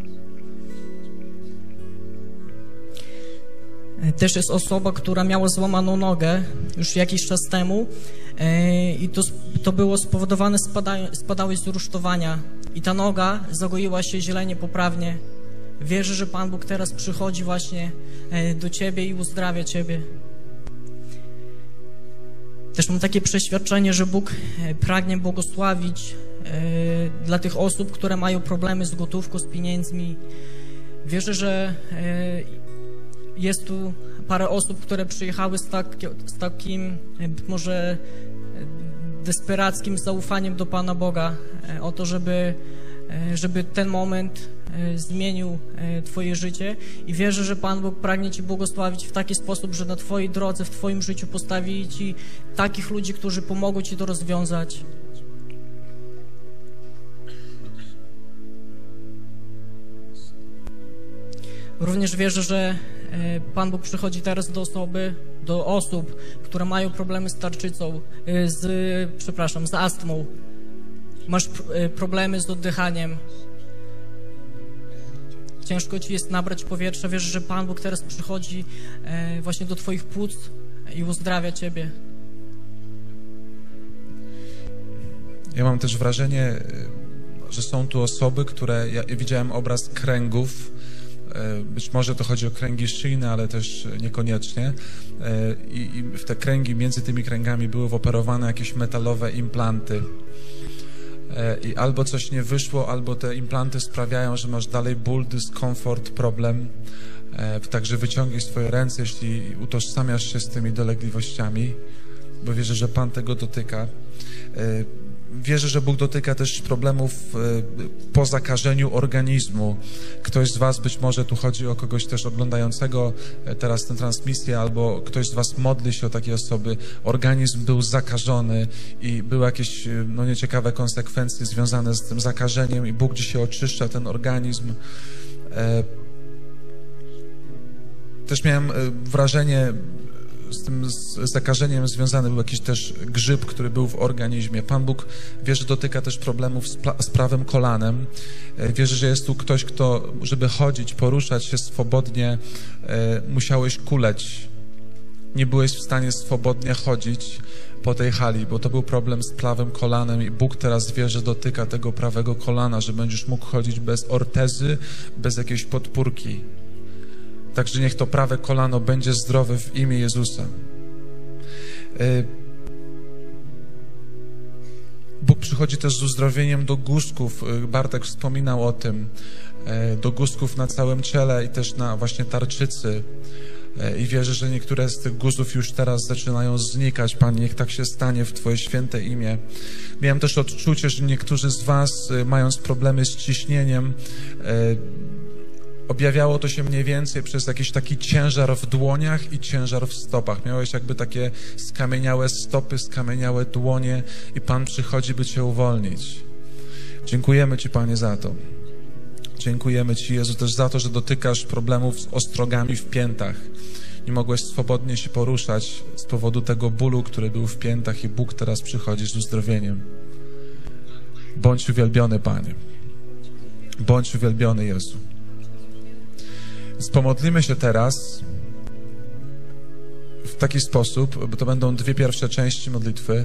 Też jest osoba, która miała złamaną nogę już jakiś czas temu i to było spowodowane, spadały z rusztowania i ta noga zagoiła się źle, niepoprawnie. Wierzę, że Pan Bóg teraz przychodzi właśnie do Ciebie i uzdrawia Ciebie. Też mam takie przeświadczenie, że Bóg pragnie błogosławić dla tych osób, które mają problemy z gotówką, z pieniędzmi. Wierzę, że jest tu parę osób, które przyjechały z takim może desperackim zaufaniem do Pana Boga o to, żeby ten moment zmienił Twoje życie i wierzę, że Pan Bóg pragnie Ci błogosławić w taki sposób, że na Twojej drodze, w Twoim życiu postawi Ci takich ludzi, którzy pomogą Ci to rozwiązać. Również wierzę, że Pan Bóg przychodzi teraz do osób, które mają problemy z tarczycą, z astmą. Masz problemy z oddychaniem. Ciężko Ci jest nabrać powietrza. Wierzę, że Pan Bóg teraz przychodzi właśnie do Twoich płuc i uzdrawia Ciebie. Ja mam też wrażenie, że są tu osoby, ja widziałem obraz kręgów. Być może to chodzi o kręgi szyjne, ale też niekoniecznie. I w te kręgi, między tymi kręgami były operowane jakieś metalowe implanty. I albo coś nie wyszło, albo te implanty sprawiają, że masz dalej ból, dyskomfort, problem. Także wyciągnij swoje ręce, jeśli utożsamiasz się z tymi dolegliwościami, bo wierzę, że Pan tego dotyka. Wierzę, że Bóg dotyka też problemów po zakażeniu organizmu. Ktoś z Was, być może tu chodzi o kogoś też oglądającego teraz tę transmisję, albo ktoś z Was modli się o takie osoby. Organizm był zakażony i były jakieś nieciekawe konsekwencje związane z tym zakażeniem i Bóg dzisiaj oczyszcza ten organizm. Też miałem wrażenie, z tym zakażeniem związany był jakiś też grzyb, który był w organizmie. Pan Bóg, wierzę, dotyka też problemów z prawym kolanem. Wierzę, że jest tu ktoś, kto, żeby chodzić, poruszać się swobodnie, musiałeś kuleć. Nie byłeś w stanie swobodnie chodzić po tej hali, bo to był problem z prawym kolanem i Bóg teraz, wierzę, dotyka tego prawego kolana, że będziesz mógł chodzić bez ortezy, bez jakiejś podpórki. Także niech to prawe kolano będzie zdrowe w imię Jezusa. Bóg przychodzi też z uzdrowieniem do guzków. Bartek wspominał o tym. Do guzków na całym ciele i też na właśnie tarczycy. I wierzę, że niektóre z tych guzów już teraz zaczynają znikać. Panie, niech tak się stanie w Twoje święte imię. Miałem też odczucie, że niektórzy z Was, mając problemy z ciśnieniem, objawiało to się mniej więcej przez jakiś taki ciężar w dłoniach i ciężar w stopach. Miałeś jakby takie skamieniałe stopy, skamieniałe dłonie i Pan przychodzi, by Cię uwolnić. Dziękujemy Ci, Panie, za to. Dziękujemy Ci, Jezu, też za to, że dotykasz problemów z ostrogami w piętach. Nie mogłeś swobodnie się poruszać z powodu tego bólu, który był w piętach i Bóg teraz przychodzi z uzdrowieniem. Bądź uwielbiony, Panie. Bądź uwielbiony, Jezu. Więc pomodlimy się teraz w taki sposób, bo to będą dwie pierwsze części modlitwy.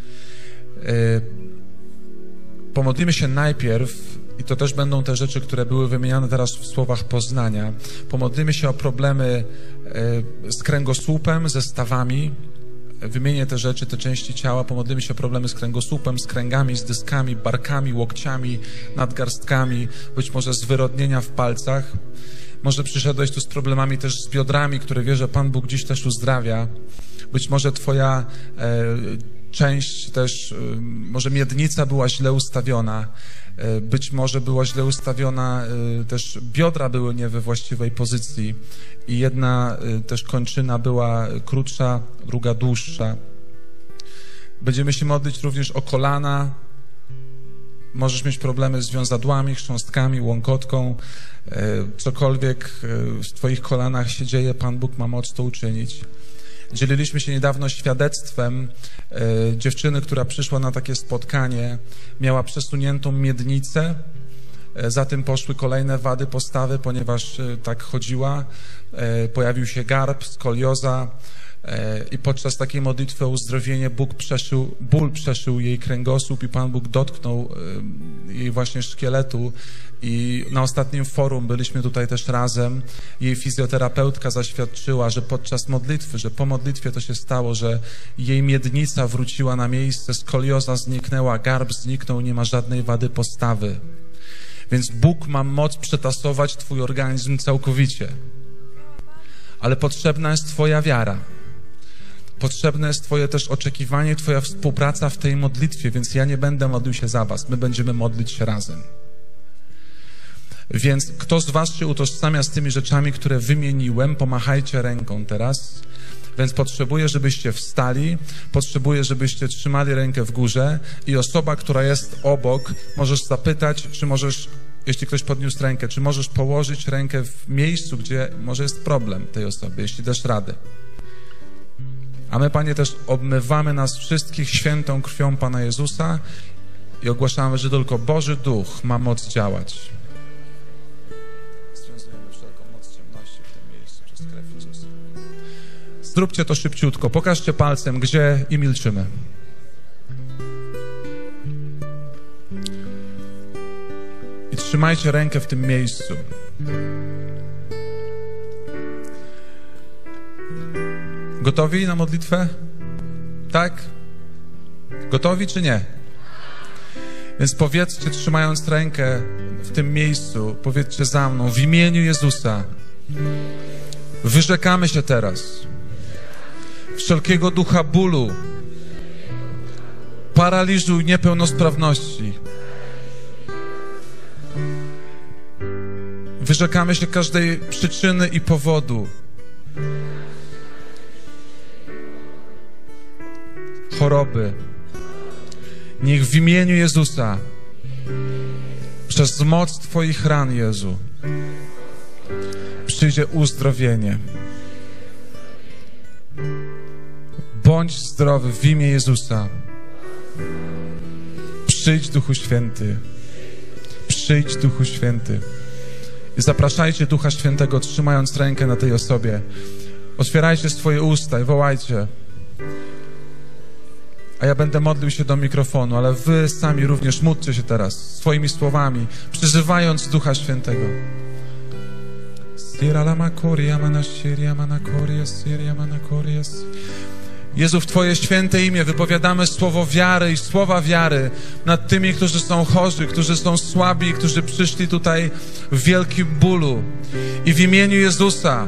Pomodlimy się najpierw, i to też będą te rzeczy, które były wymieniane teraz w słowach poznania. Pomodlimy się o problemy z kręgosłupem, ze stawami, wymienię te rzeczy, te części ciała, pomodlimy się o problemy z kręgosłupem, z kręgami, z dyskami, barkami, łokciami, nadgarstkami, być może zwyrodnienia w palcach. Może przyszedłeś tu z problemami też z biodrami, które wierzę, Pan Bóg dziś też uzdrawia. Być może twoja część też, może miednica była źle ustawiona, być może była źle ustawiona, też biodra były nie we właściwej pozycji i jedna też kończyna była krótsza, druga dłuższa. Będziemy się modlić również o kolana. Możesz mieć problemy z wiązadłami, chrząstkami, łąkotką. Cokolwiek w twoich kolanach się dzieje, Pan Bóg ma moc to uczynić. Dzieliliśmy się niedawno świadectwem dziewczyny, która przyszła na takie spotkanie, miała przesuniętą miednicę, za tym poszły kolejne wady postawy, ponieważ tak chodziła, pojawił się garb, skolioza i podczas takiej modlitwy o uzdrowienie ból przeszył jej kręgosłup i Pan Bóg dotknął jej właśnie szkieletu i na ostatnim forum byliśmy tutaj też razem. Jej fizjoterapeutka zaświadczyła, że podczas modlitwy, że po modlitwie to się stało, że jej miednica wróciła na miejsce, skolioza zniknęła, garb zniknął, nie ma żadnej wady postawy. Więc Bóg ma moc przetasować twój organizm całkowicie. Ale potrzebna jest twoja wiara. Potrzebne jest twoje też oczekiwanie, twoja współpraca w tej modlitwie, więc ja nie będę modlił się za was. My będziemy modlić się razem. Więc kto z was się utożsamia z tymi rzeczami, które wymieniłem, pomachajcie ręką teraz. Więc potrzebuję, żebyście wstali, potrzebuję, żebyście trzymali rękę w górze i osoba, która jest obok, możesz zapytać, czy możesz, jeśli ktoś podniósł rękę, czy możesz położyć rękę w miejscu, gdzie może jest problem tej osoby, jeśli dasz radę. A my, Panie, też obmywamy nas wszystkich świętą krwią Pana Jezusa i ogłaszamy, że tylko Boży Duch ma moc działać. Związujemy wszelką moc ciemności w tym miejscu przez krew Jezusa. Zróbcie to szybciutko. Pokażcie palcem, gdzie i milczymy. I trzymajcie rękę w tym miejscu. Gotowi na modlitwę? Tak? Gotowi czy nie? Więc powiedzcie, trzymając rękę w tym miejscu, powiedzcie za mną, w imieniu Jezusa wyrzekamy się teraz wszelkiego ducha bólu, paraliżu i niepełnosprawności. Wyrzekamy się każdej przyczyny i powodu choroby. Niech w imieniu Jezusa przez moc Twoich ran, Jezu, przyjdzie uzdrowienie. Bądź zdrowy w imię Jezusa. Przyjdź, Duchu Święty. Przyjdź, Duchu Święty. I zapraszajcie Ducha Świętego, trzymając rękę na tej osobie. Otwierajcie swoje usta i wołajcie. A ja będę modlił się do mikrofonu, ale wy sami również módlcie się teraz swoimi słowami, przyzywając Ducha Świętego. Jezu, w Twoje święte imię wypowiadamy słowo wiary i słowa wiary nad tymi, którzy są chorzy, którzy są słabi, którzy przyszli tutaj w wielkim bólu. I w imieniu Jezusa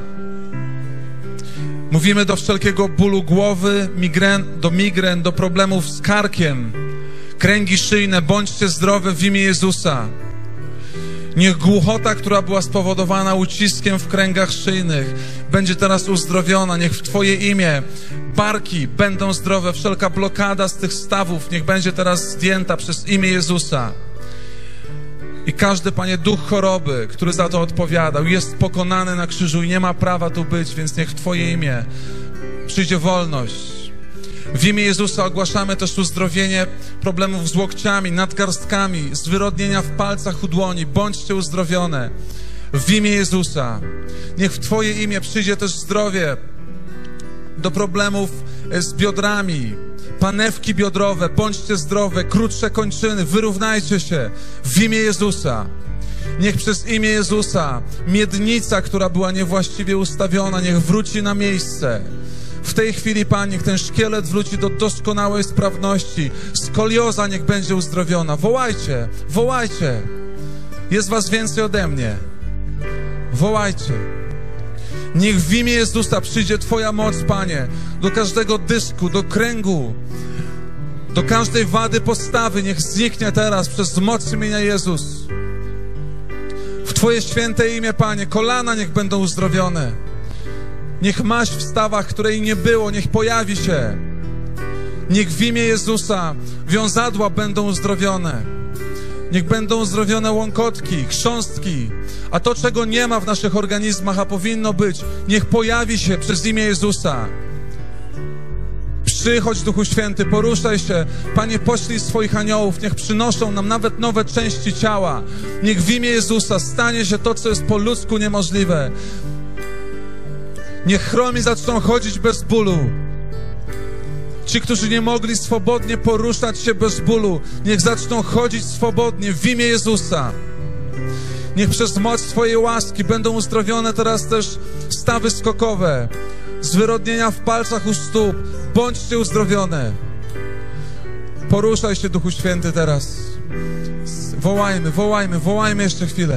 mówimy do wszelkiego bólu głowy, migren, do problemów z karkiem, kręgi szyjne, bądźcie zdrowe w imię Jezusa. Niech głuchota, która była spowodowana uciskiem w kręgach szyjnych, będzie teraz uzdrowiona. Niech w Twoje imię barki będą zdrowe. Wszelka blokada z tych stawów niech będzie teraz zdjęta przez imię Jezusa. I każdy, Panie, duch choroby, który za to odpowiadał, jest pokonany na krzyżu i nie ma prawa tu być, więc niech w Twoje imię przyjdzie wolność. W imię Jezusa ogłaszamy też uzdrowienie problemów z łokciami, nadgarstkami, zwyrodnienia w palcach u dłoni. Bądźcie uzdrowione. W imię Jezusa. Niech w Twoje imię przyjdzie też zdrowie do problemów z biodrami. Panewki biodrowe, bądźcie zdrowe, krótsze kończyny, wyrównajcie się w imię Jezusa. Niech przez imię Jezusa miednica, która była niewłaściwie ustawiona, niech wróci na miejsce. W w tej chwili, Panie, niech ten szkielet wróci do doskonałej sprawności. Skolioza niech będzie uzdrowiona. Wołajcie, wołajcie. Jest was więcej ode mnie. Wołajcie. Niech w imię Jezusa przyjdzie Twoja moc, Panie, do każdego dysku, do kręgu, do każdej wady postawy. Niech zniknie teraz przez moc imienia Jezus. W Twoje święte imię, Panie, kolana niech będą uzdrowione. Niech maść w stawach, której nie było, niech pojawi się. Niech w imię Jezusa wiązadła będą uzdrowione. Niech będą uzdrowione łąkotki, chrząstki. A to, czego nie ma w naszych organizmach, a powinno być, niech pojawi się przez imię Jezusa. Przychodź, Duchu Święty, poruszaj się. Panie, poślij swoich aniołów, niech przynoszą nam nawet nowe części ciała. Niech w imię Jezusa stanie się to, co jest po ludzku niemożliwe. Niech chromi zaczną chodzić bez bólu. Ci, którzy nie mogli swobodnie poruszać się bez bólu, niech zaczną chodzić swobodnie w imię Jezusa. Niech przez moc Twojej łaski będą uzdrowione teraz też stawy skokowe, zwyrodnienia w palcach u stóp. Bądźcie uzdrowione. Poruszaj się, Duchu Święty, teraz. Wołajmy, wołajmy, wołajmy jeszcze chwilę.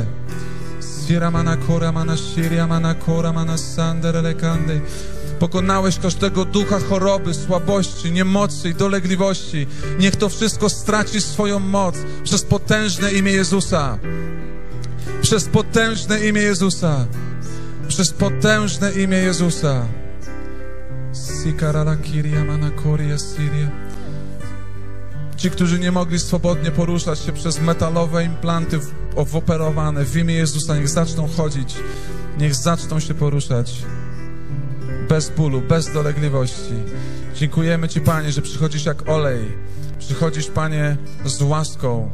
Pokonałeś każdego ducha choroby, słabości, niemocy i dolegliwości. Niech to wszystko straci swoją moc przez potężne imię Jezusa. Przez potężne imię Jezusa. Przez potężne imię Jezusa. Ci, którzy nie mogli swobodnie poruszać się przez metalowe implanty operowane, w imię Jezusa niech zaczną chodzić, niech zaczną się poruszać bez bólu, bez dolegliwości. Dziękujemy Ci, Panie, że przychodzisz jak olej. Przychodzisz, Panie, z łaską.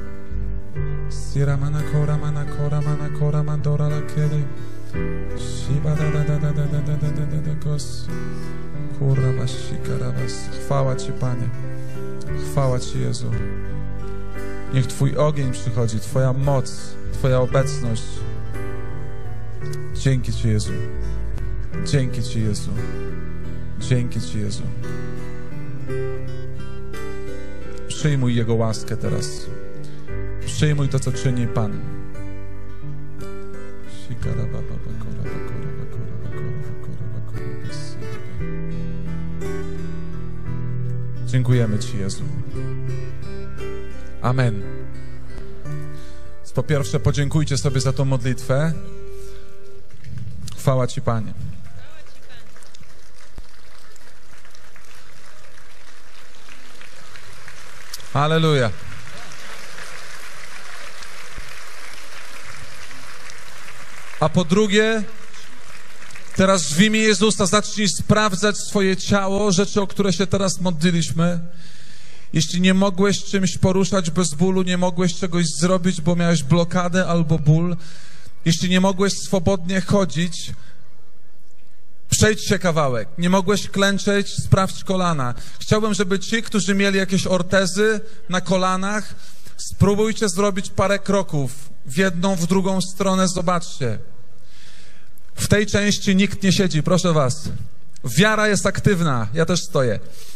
Chwała Ci, Panie. Chwała Ci, Jezu. Niech Twój ogień przychodzi, Twoja moc, Twoja obecność. Dzięki Ci, Jezu. Dzięki Ci, Jezu. Dzięki Ci, Jezu. Przyjmuj Jego łaskę teraz. Przyjmuj to, co czyni Pan. Dziękujemy Ci, Jezu. Amen. Po pierwsze, podziękujcie sobie za tą modlitwę. Chwała Ci, Panie. Halleluja. A po drugie, teraz w imię Jezusa zacznij sprawdzać swoje ciało, rzeczy, o które się teraz modliliśmy. Jeśli nie mogłeś czymś poruszać bez bólu, nie mogłeś czegoś zrobić, bo miałeś blokadę albo ból, jeśli nie mogłeś swobodnie chodzić, przejdź się kawałek. Nie mogłeś klęczeć, sprawdź kolana. Chciałbym, żeby ci, którzy mieli jakieś ortezy na kolanach, spróbujcie zrobić parę kroków w jedną, w drugą stronę, zobaczcie. W tej części nikt nie siedzi, proszę was. Wiara jest aktywna, ja też stoję.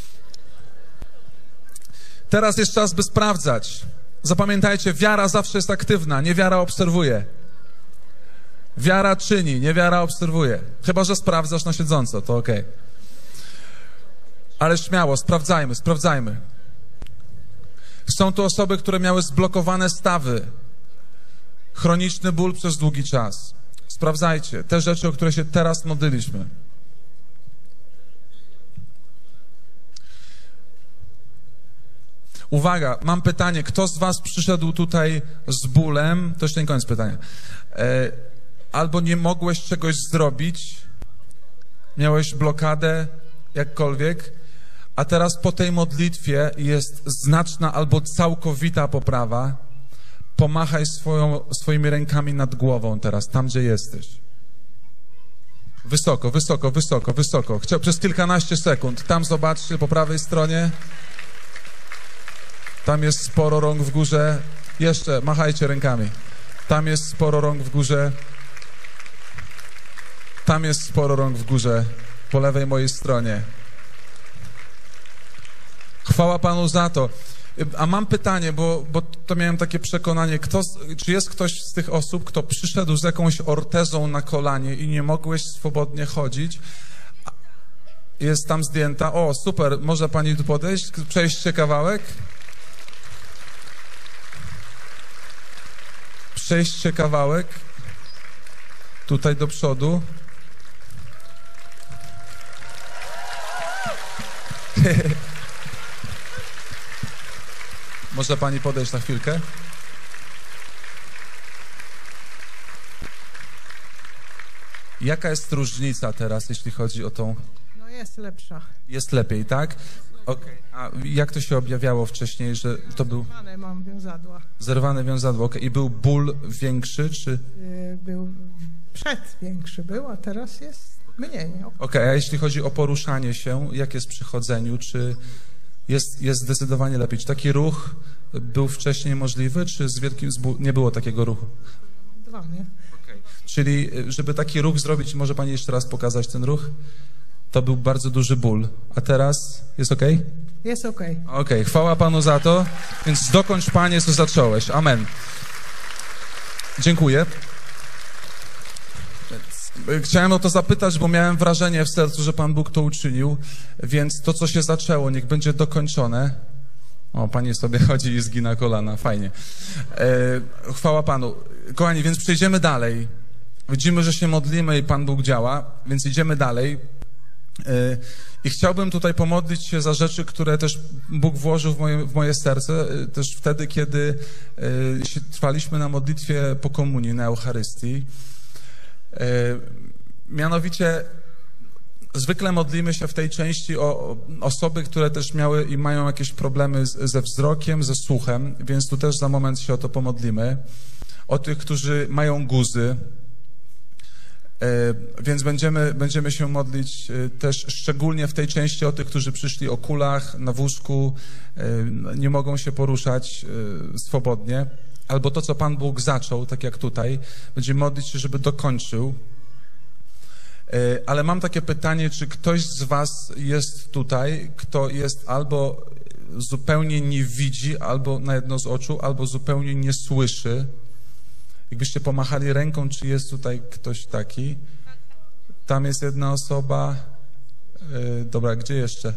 Teraz jest czas, by sprawdzać. Zapamiętajcie, wiara zawsze jest aktywna, nie wiara obserwuje. Wiara czyni, nie wiara obserwuje. Chyba że sprawdzasz na siedząco, to okej. Ale śmiało, sprawdzajmy, sprawdzajmy. Są tu osoby, które miały zblokowane stawy. Chroniczny ból przez długi czas. Sprawdzajcie te rzeczy, o które się teraz modliliśmy. Uwaga, mam pytanie. Kto z was przyszedł tutaj z bólem? To jeszcze nie koniec pytania. Albo nie mogłeś czegoś zrobić, miałeś blokadę, jakkolwiek, a teraz po tej modlitwie jest znaczna albo całkowita poprawa. Pomachaj swoimi rękami nad głową teraz, tam gdzie jesteś. Wysoko, wysoko, wysoko, wysoko. Przez kilkanaście sekund. Tam zobaczcie po prawej stronie. Tam jest sporo rąk w górze. Jeszcze machajcie rękami. Tam jest sporo rąk w górze. Tam jest sporo rąk w górze. po lewej mojej stronie. Chwała Panu za to. A mam pytanie, bo to miałem takie przekonanie, czy jest ktoś z tych osób, kto przyszedł z jakąś ortezą na kolanie i nie mogłeś swobodnie chodzić? Jest tam zdjęta. O, super, może pani tu podejść, przejść kawałek? Przejść kawałek. Tutaj do przodu. Może pani podejść na chwilkę? Jaka jest różnica teraz, jeśli chodzi o tą... No jest lepsza. Jest lepiej, tak? Okej. A jak to się objawiało wcześniej, że to był... Zerwane mam wiązadła. Zerwane wiązadło, okej. I był ból większy, czy... Był większy był, a teraz jest mniej. Okej, a jeśli chodzi o poruszanie się, jak jest przy chodzeniu, czy jest zdecydowanie lepiej? Czy taki ruch był wcześniej możliwy, czy z wielkim nie było takiego ruchu? Dwa, nie? Okay. Czyli, żeby taki ruch zrobić, może pani jeszcze raz pokazać ten ruch? To był bardzo duży ból. A teraz jest okej? Jest okej. Okej, chwała Panu za to. Więc dokończ, Panie, co zacząłeś. Amen. Dziękuję. Chciałem o to zapytać, bo miałem wrażenie w sercu, że Pan Bóg to uczynił, więc to, co się zaczęło, niech będzie dokończone. O, Pani sobie chodzi i zgina kolana, fajnie. Chwała Panu. Kochani, więc przejdziemy dalej. Widzimy, że się modlimy i Pan Bóg działa, więc idziemy dalej. I chciałbym tutaj pomodlić się za rzeczy, które też Bóg włożył w moje serce, też wtedy, kiedy trwaliśmy na modlitwie po komunii, na Eucharystii. Mianowicie zwykle modlimy się w tej części o osoby, które też miały i mają jakieś problemy ze wzrokiem, ze słuchem, więc tu też za moment się o to pomodlimy. O tych, którzy mają guzy, więc będziemy się modlić też szczególnie w tej części o tych, którzy przyszli o kulach, na wózku, nie mogą się poruszać swobodnie. Albo to, co Pan Bóg zaczął, tak jak tutaj, będziemy modlić się, żeby dokończył. Ale mam takie pytanie, czy ktoś z was jest tutaj, kto jest albo zupełnie nie widzi, albo na jedno z oczu, albo zupełnie nie słyszy. Jakbyście pomachali ręką, czy jest tutaj ktoś taki? Tam jest jedna osoba. Dobra, gdzie jeszcze?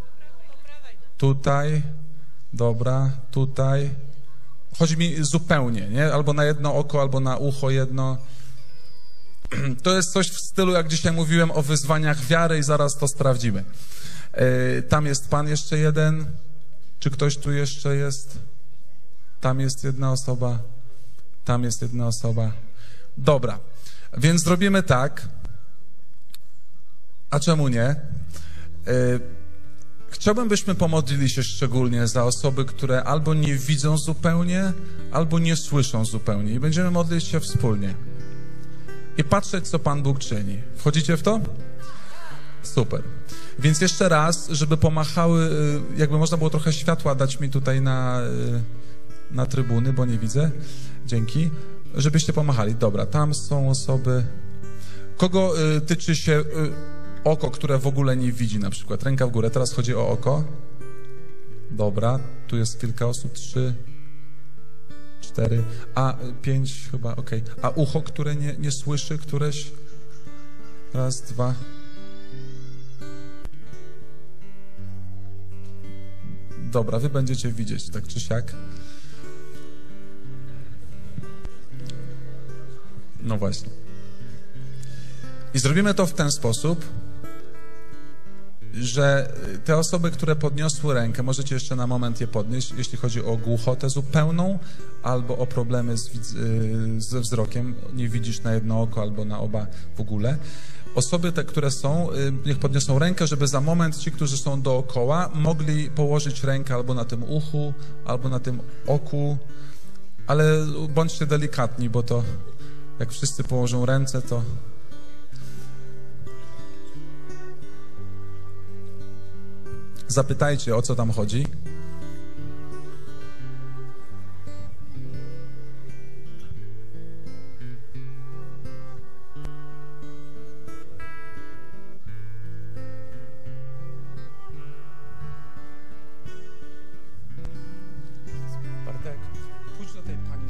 Tutaj. Dobra, tutaj. Chodzi mi zupełnie, nie? Albo na jedno oko, albo na ucho jedno. To jest coś w stylu, jak dzisiaj mówiłem o wyzwaniach wiary i zaraz to sprawdzimy. Tam jest Pan jeszcze jeden. Czy ktoś tu jeszcze jest? Tam jest jedna osoba. Tam jest jedna osoba. Dobra, więc zrobimy tak. A czemu nie? Chciałbym, byśmy pomodlili się szczególnie za osoby, które albo nie widzą zupełnie, albo nie słyszą zupełnie. I będziemy modlić się wspólnie. I patrzeć, co Pan Bóg czyni. Wchodzicie w to? Super. Więc jeszcze raz, żeby pomachały, jakby można było trochę światła dać mi tutaj na trybuny, bo nie widzę. Dzięki. Żebyście pomachali. Dobra, tam są osoby. Kogo tyczy się oko, które w ogóle nie widzi na przykład? Ręka w górę. Teraz chodzi o oko. Dobra, tu jest kilka osób. 3, 4, 5 chyba, okej. A ucho, które nie słyszy, któreś? Raz, 2. Dobra, wy będziecie widzieć, tak czy siak. No właśnie. I zrobimy to w ten sposób, że te osoby, które podniosły rękę, możecie jeszcze na moment je podnieść, jeśli chodzi o głuchotę zupełną albo o problemy ze wzrokiem, nie widzisz na jedno oko albo na oba w ogóle. Osoby te, które są, niech podniosą rękę, żeby za moment ci, którzy są dookoła, mogli położyć rękę albo na tym uchu, albo na tym oku, ale bądźcie delikatni, bo to jak wszyscy położą ręce, to... Zapytajcie, o co tam chodzi.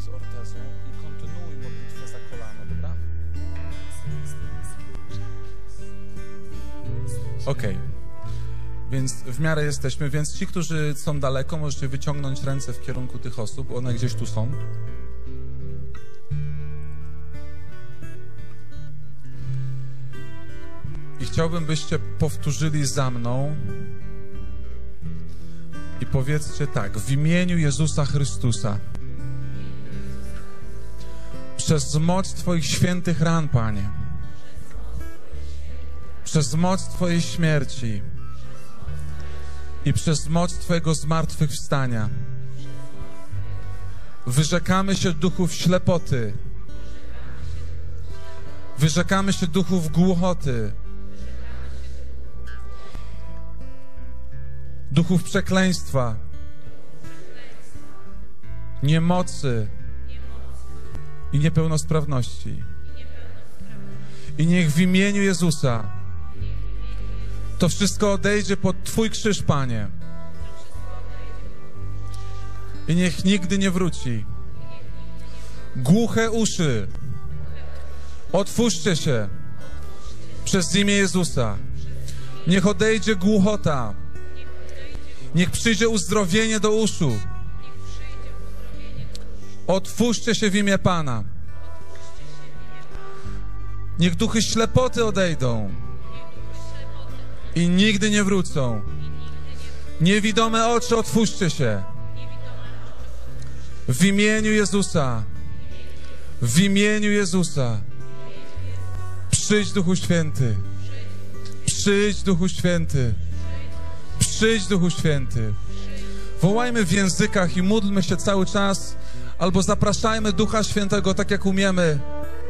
z ortezą i kontynuuj modlitwę za kolano, dobra? Okej. Więc w miarę jesteśmy, więc ci, którzy są daleko, możecie wyciągnąć ręce w kierunku tych osób, one gdzieś tu są. I chciałbym, byście powtórzyli za mną i powiedzcie tak: w imieniu Jezusa Chrystusa, przez moc Twoich świętych ran, Panie, przez moc Twojej śmierci i przez moc Twojego zmartwychwstania wyrzekamy się duchów ślepoty, wyrzekamy się duchów głuchoty, duchów przekleństwa, niemocy i niepełnosprawności. I niech w imieniu Jezusa to wszystko odejdzie pod Twój krzyż, Panie. I niech nigdy nie wróci. Głuche uszy, otwórzcie się przez imię Jezusa. Niech odejdzie głuchota. Niech przyjdzie uzdrowienie do uszu. Otwórzcie się w imię Pana. Niech duchy ślepoty odejdą i nigdy nie wrócą. Niewidome oczy, otwórzcie się. W imieniu Jezusa. W imieniu Jezusa. Przyjdź, Duchu Święty. Przyjdź, Duchu Święty. Przyjdź, Duchu Święty. Wołajmy w językach i módlmy się cały czas, albo zapraszajmy Ducha Świętego tak jak umiemy.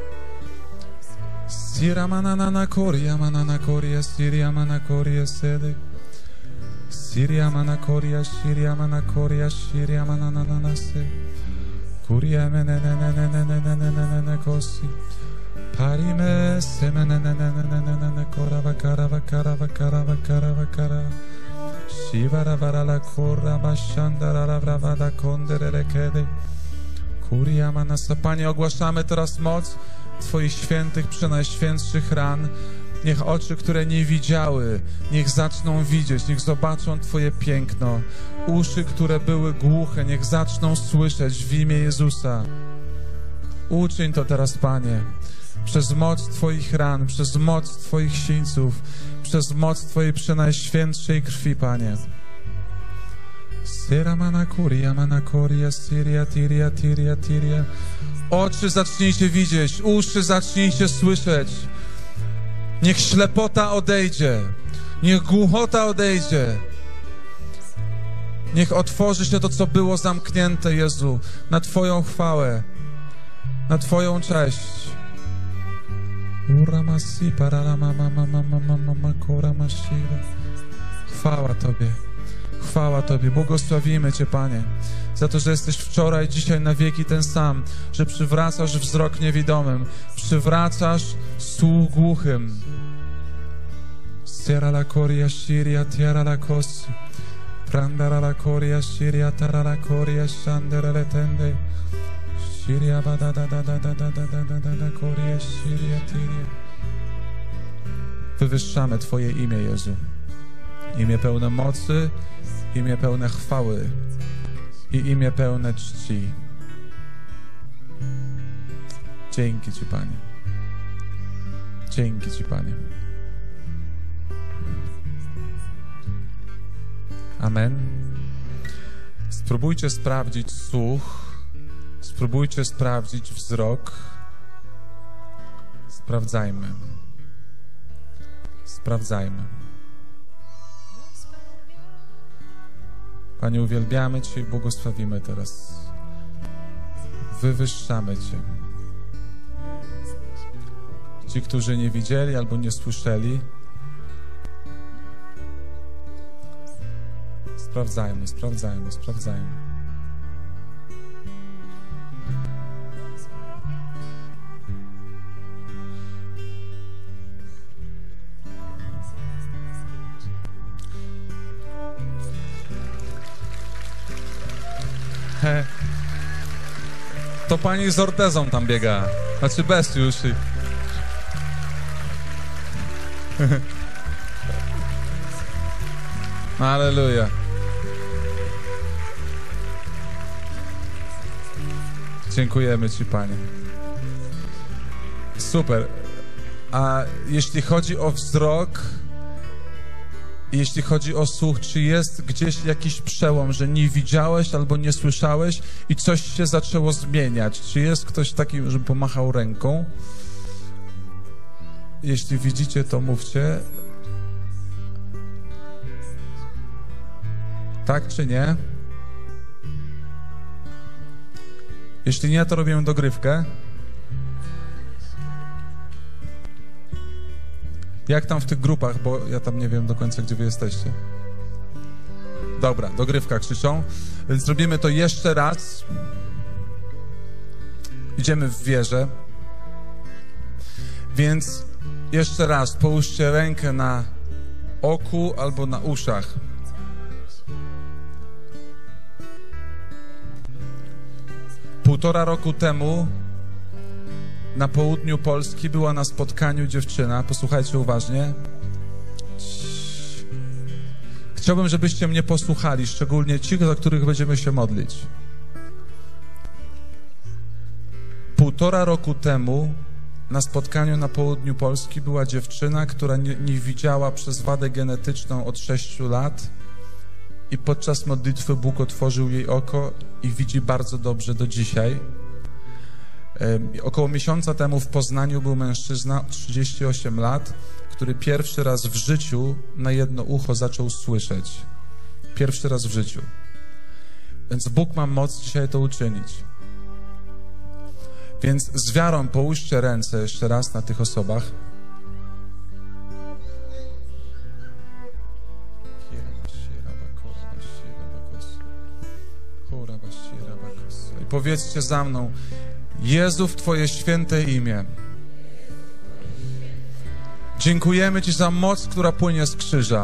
Sira manana koria manana koria siria mana koria sedy. Siria mana koria siria mana koria siria manana nanase. Kuria menenenenenenenenenenene kosi. Parime semenenenenenenenene korava karava karava karava karava karava. Shivara varala korra bashandara vravada konderere kedy. Kuria manasa. Panie, ogłaszamy teraz moc Twoich świętych, przenajświętszych ran. Niech oczy, które nie widziały, niech zaczną widzieć, niech zobaczą Twoje piękno. Uszy, które były głuche, niech zaczną słyszeć w imię Jezusa. Uczyń to teraz, Panie, przez moc Twoich ran, przez moc Twoich sińców, przez moc Twojej przenajświętszej krwi, Panie. Syra mana koria, syria, tiria, tiria, tiria. Oczy zacznijcie widzieć, uszy zacznijcie słyszeć. Niech ślepota odejdzie, niech głuchota odejdzie. Niech otworzy się to, co było zamknięte, Jezu, na Twoją chwałę, na Twoją cześć. Chwała Tobie, chwała Tobie. Błogosławimy Cię, Panie, za to, że jesteś wczoraj, dzisiaj, na wieki ten sam, że przywracasz wzrok niewidomym, przywracasz słuch głuchym. Sierra la coria, shiria, tierra la cos, prandara la coria, shiria, tara la coria, shandere le tende, shiria, bada da da da da da da da da da da coria, shiria, tiria. Wywyższamy Twoje imię, Jezu. Imię pełne mocy, imię pełne chwały i imię pełne czci. Dzięki Ci, Panie. Dzięki Ci, Panie. Amen. Spróbujcie sprawdzić słuch. Spróbujcie sprawdzić wzrok. Sprawdzajmy. Sprawdzajmy. Panie, uwielbiamy Cię i błogosławimy teraz. Wywyższamy Cię. Ci, którzy nie widzieli albo nie słyszeli, sprawdzajmy, sprawdzajmy, sprawdzajmy. To pani z ortezą tam biega. Znaczy bez już. Alleluja. Dziękujemy Ci, Panie. Super. A jeśli chodzi o wzrok, jeśli chodzi o słuch, czy jest gdzieś jakiś przełom, że nie widziałeś albo nie słyszałeś i coś się zaczęło zmieniać? Czy jest ktoś taki, żeby pomachał ręką? Jeśli widzicie, to mówcie. Tak czy nie? Jeśli nie, to robimy dogrywkę. Jak tam w tych grupach, bo ja tam nie wiem do końca, gdzie wy jesteście. Dobra, dogrywka krzyczą. Więc robimy to jeszcze raz. Idziemy w wierze. Więc jeszcze raz połóżcie rękę na oku albo na uszach. Półtora roku temu na południu Polski była na spotkaniu dziewczyna. Posłuchajcie uważnie. Chciałbym, żebyście mnie posłuchali, szczególnie ci, za których będziemy się modlić. Półtora roku temu na spotkaniu na południu Polski była dziewczyna, która nie widziała przez wadę genetyczną od 6 lat i podczas modlitwy Bóg otworzył jej oko i widzi bardzo dobrze do dzisiaj. Około miesiąca temu w Poznaniu był mężczyzna 38 lat, który pierwszy raz w życiu na jedno ucho zaczął słyszeć. Pierwszy raz w życiu. Więc Bóg ma moc dzisiaj to uczynić. Więc z wiarą połóżcie ręce jeszcze raz na tych osobach. I powiedzcie za mną: Jezu, w Twoje święte imię dziękujemy Ci za moc, która płynie z krzyża.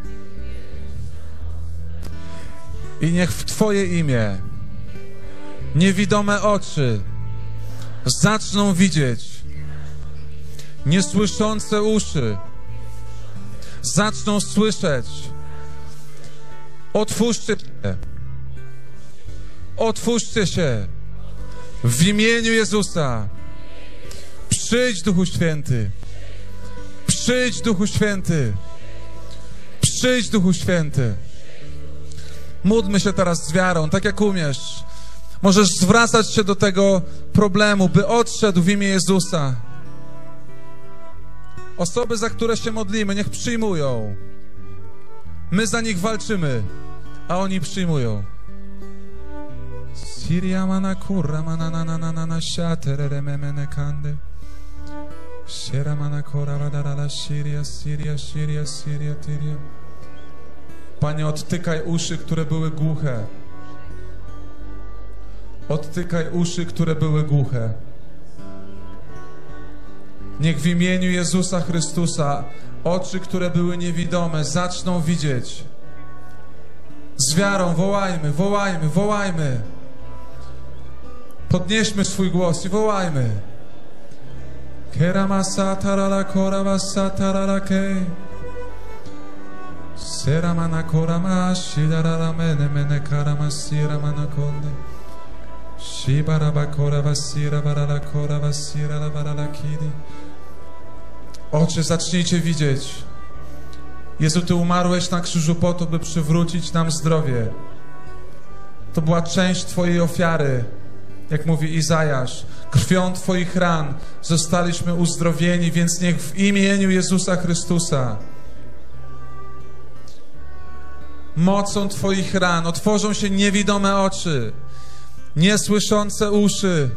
I niech w Twoje imię niewidome oczy zaczną widzieć, niesłyszące uszy zaczną słyszeć. Otwórzcie się. Otwórzcie się. W imieniu Jezusa. Przyjdź, Duchu Święty. Przyjdź, Duchu Święty. Przyjdź, Duchu Święty. Módlmy się teraz z wiarą, tak jak umiesz. Możesz zwracać się do tego problemu, by odszedł w imię Jezusa. Osoby, za które się modlimy, niech przyjmują. My za nich walczymy, a oni przyjmują. Siria mana kurra mana na na na na na shatere memene kande. Shera mana kora vadara Siria Siria Siria Siria Tiria. Panie, odtykaj uszy, które były głuche. Odtykaj uszy, które były głuche. Niech w imieniu Jezusa Chrystusa oczy, które były niewidome, zaczną widzieć. Z wiarą wołajmy, wołajmy, wołajmy. Podnieśmy swój głos i wołajmy. Kerama tarala korama satarala kei. Seramana korama shidarala mene mene karama siramana konde. Shibaraba korava sira varala korava sira la varala kidi. Oczy, zacznijcie widzieć. Jezu, Ty umarłeś na krzyżu po to, by przywrócić nam zdrowie. To była część Twojej ofiary. Jak mówi Izajasz, krwią Twoich ran zostaliśmy uzdrowieni, więc niech w imieniu Jezusa Chrystusa mocą Twoich ran otworzą się niewidome oczy, niesłyszące uszy.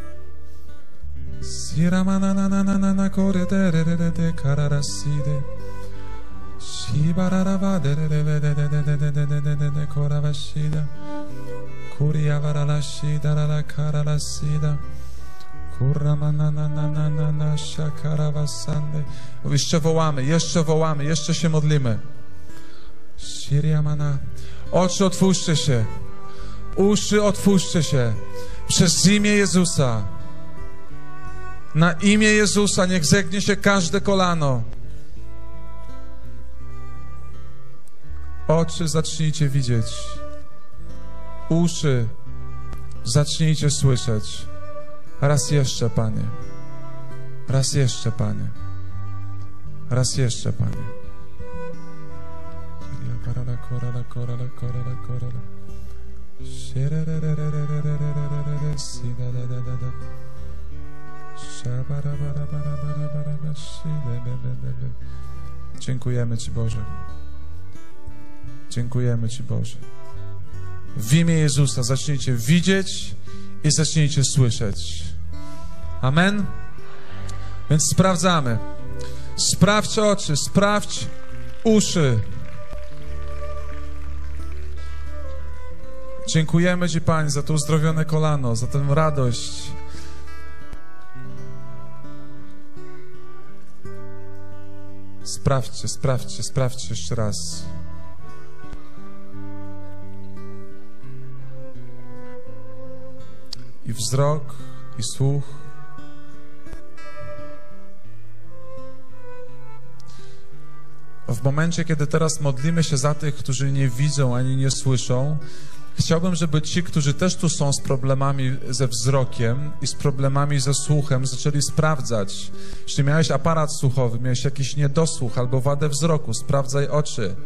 Kuria varala shidara karala sida. Kurramana na na na na na shakaravasande. Jeszcze wołamy, jeszcze się modlimy. Shiriamana. Oczy otwórzcie się. Uszy otwórzcie się. Przez imię Jezusa. Na imię Jezusa niech zegnie się każde kolano. Oczy zacznijcie widzieć. Uszy zacznijcie słyszeć. Raz jeszcze, Panie. Raz jeszcze, Panie. Raz jeszcze, Panie. Dziękujemy Ci, Boże. Dziękujemy Ci, Boże. W imię Jezusa zacznijcie widzieć i zacznijcie słyszeć. Amen? Więc sprawdzamy. Sprawdź oczy, sprawdź uszy. Dziękujemy Ci, Panie, za to uzdrowione kolano, za tę radość. Sprawdźcie, sprawdźcie, sprawdźcie jeszcze raz. I wzrok, i słuch. W momencie, kiedy teraz modlimy się za tych, którzy nie widzą ani nie słyszą, chciałbym, żeby ci, którzy też tu są z problemami ze wzrokiem i z problemami ze słuchem, zaczęli sprawdzać. Jeśli miałeś aparat słuchowy, miałeś jakiś niedosłuch albo wadę wzroku, sprawdzaj oczy.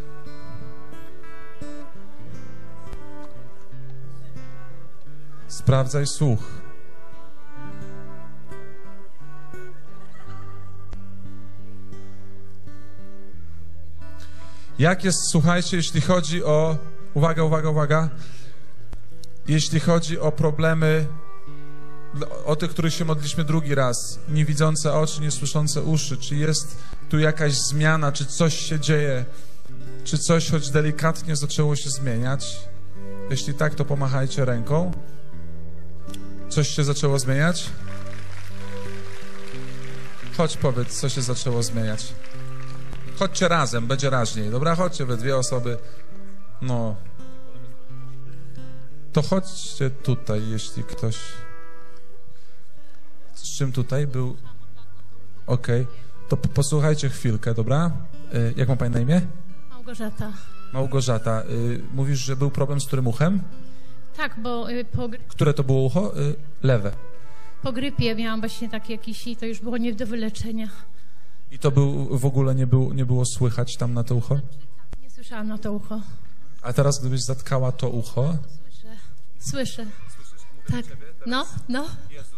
Sprawdzaj słuch. Jak jest, słuchajcie, jeśli chodzi o... Uwaga, uwaga, uwaga. Jeśli chodzi o problemy, o tych, których się modliliśmy drugi raz, niewidzące oczy, niesłyszące uszy, czy jest tu jakaś zmiana, czy coś się dzieje, czy coś choć delikatnie zaczęło się zmieniać? Jeśli tak, to pomachajcie ręką. Coś się zaczęło zmieniać? Chodź, powiedz, co się zaczęło zmieniać. Chodźcie razem, będzie raźniej, dobra? Chodźcie we dwie osoby. No. To chodźcie tutaj, jeśli ktoś... Z czym tutaj był? Okej. To posłuchajcie chwilkę, dobra? Jak ma pani na imię? Małgorzata. Małgorzata. Mówisz, że był problem z którym uchem? Tak, bo Które to było ucho? Lewe. po grypie miałam właśnie takie jakieś i to już było nie do wyleczenia. I to był, w ogóle nie było słychać tam na to ucho? Nie słyszałam na to ucho. A teraz gdybyś zatkała to ucho... Słyszę. Tak. No.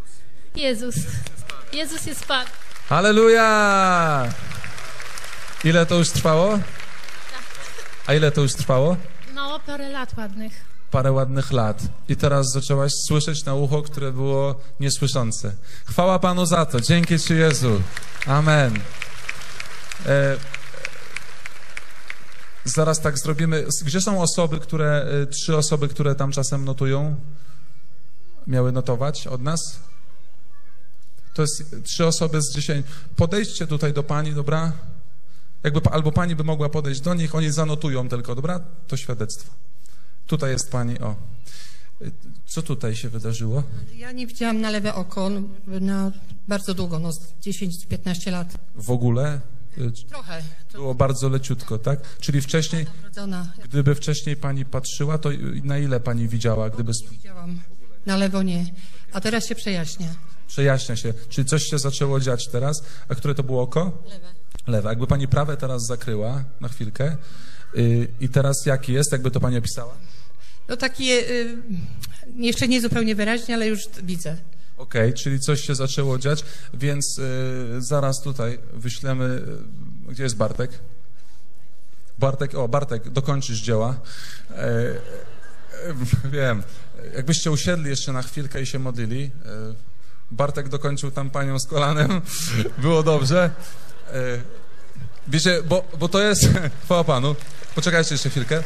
Jezus jest Pan. Halleluja! Ile to już trwało? A ile to już trwało? No, parę lat ładnych. Parę ładnych lat. I teraz zaczęłaś słyszeć na ucho, które było niesłyszące. Chwała Panu za to. Dzięki Ci, Jezu. Amen. Zaraz tak zrobimy. Gdzie są osoby, trzy osoby, które tam czasem notują? Miały notować od nas? To jest 3 osoby z 10. Podejdźcie tutaj do pani, dobra? Albo pani by mogła podejść do nich, oni zanotują tylko, dobra? To świadectwo. Tutaj jest pani, o. Co tutaj się wydarzyło? Ja nie widziałam na lewe oko na bardzo długo, 10-15 lat. W ogóle? Trochę. Było bardzo leciutko, tak? Czyli wcześniej, gdyby wcześniej pani patrzyła, to na ile pani widziała? Widziałam, na lewo nie. A teraz się przejaśnia. Przejaśnia się. Czyli coś się zaczęło dziać teraz. A które to było oko? Lewe. Lewe. Jakby pani prawe teraz zakryła na chwilkę. I teraz jaki jest? Jakby to pani opisała? No takie, jeszcze nie zupełnie wyraźnie, ale już widzę. Okej, czyli coś się zaczęło dziać, więc zaraz tutaj wyślemy... Gdzie jest Bartek? Bartek, dokończysz dzieła. Wiem. Jakbyście usiedli jeszcze na chwilkę i się modlili. Bartek dokończył tam panią z kolanem. Było dobrze. Wiecie, bo to jest... Chwała Panu. Poczekajcie jeszcze chwilkę.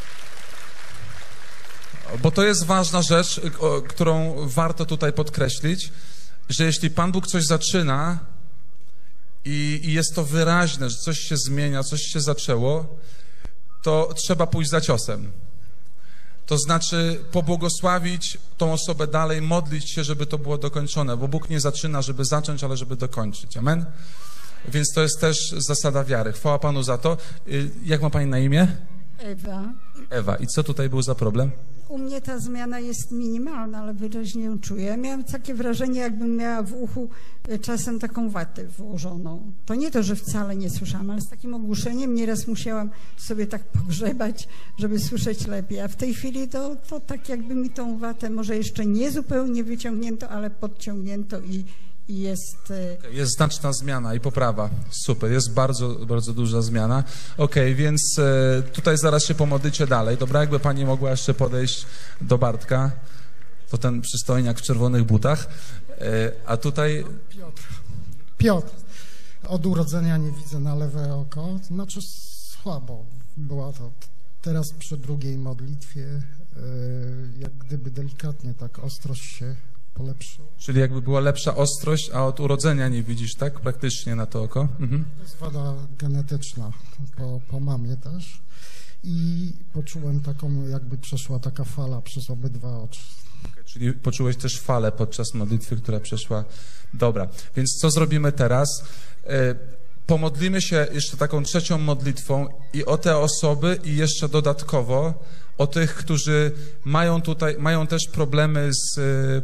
Bo to jest ważna rzecz, którą warto tutaj podkreślić, że jeśli Pan Bóg coś zaczyna i jest to wyraźne, że coś się zmienia, coś się zaczęło, to trzeba pójść za ciosem. To znaczy pobłogosławić tą osobę dalej, modlić się, żeby to było dokończone, bo Bóg nie zaczyna, żeby zacząć, ale żeby dokończyć. Amen? Więc to jest też zasada wiary. Chwała Panu za to. Jak ma Pani na imię? Ewa. Ewa. I co tutaj był za problem? U mnie ta zmiana jest minimalna, ale wyraźnie ją czuję. Ja miałam takie wrażenie, jakbym miała w uchu czasem taką watę włożoną. To nie to, że wcale nie słyszałam, ale z takim ogłuszeniem nieraz musiałam sobie tak pogrzebać, żeby słyszeć lepiej. A w tej chwili to tak jakby mi tą watę może jeszcze nie zupełnie wyciągnięto, ale podciągnięto i jest... Jest znaczna zmiana i poprawa. Super, jest bardzo, bardzo duża zmiana. Okej, więc tutaj zaraz się pomodlicie dalej. Dobra, jakby Pani mogła jeszcze podejść do Bartka, to ten przystojniak w czerwonych butach. A tutaj... Piotr. Od urodzenia nie widzę na lewe oko. Znaczy słabo była to. Teraz przy drugiej modlitwie jak gdyby delikatnie tak ostrość się polepszyła. Czyli jakby była lepsza ostrość, a od urodzenia nie widzisz, tak? Praktycznie na to oko? Mhm. To jest wada genetyczna po mamie też. I poczułem taką, jakby przeszła taka fala przez obydwa oczy. Okay, czyli poczułeś też falę podczas modlitwy, która przeszła. Dobra, więc co zrobimy teraz? Pomodlimy się jeszcze taką trzecią modlitwą i o te osoby i jeszcze dodatkowo o tych, którzy mają też problemy z...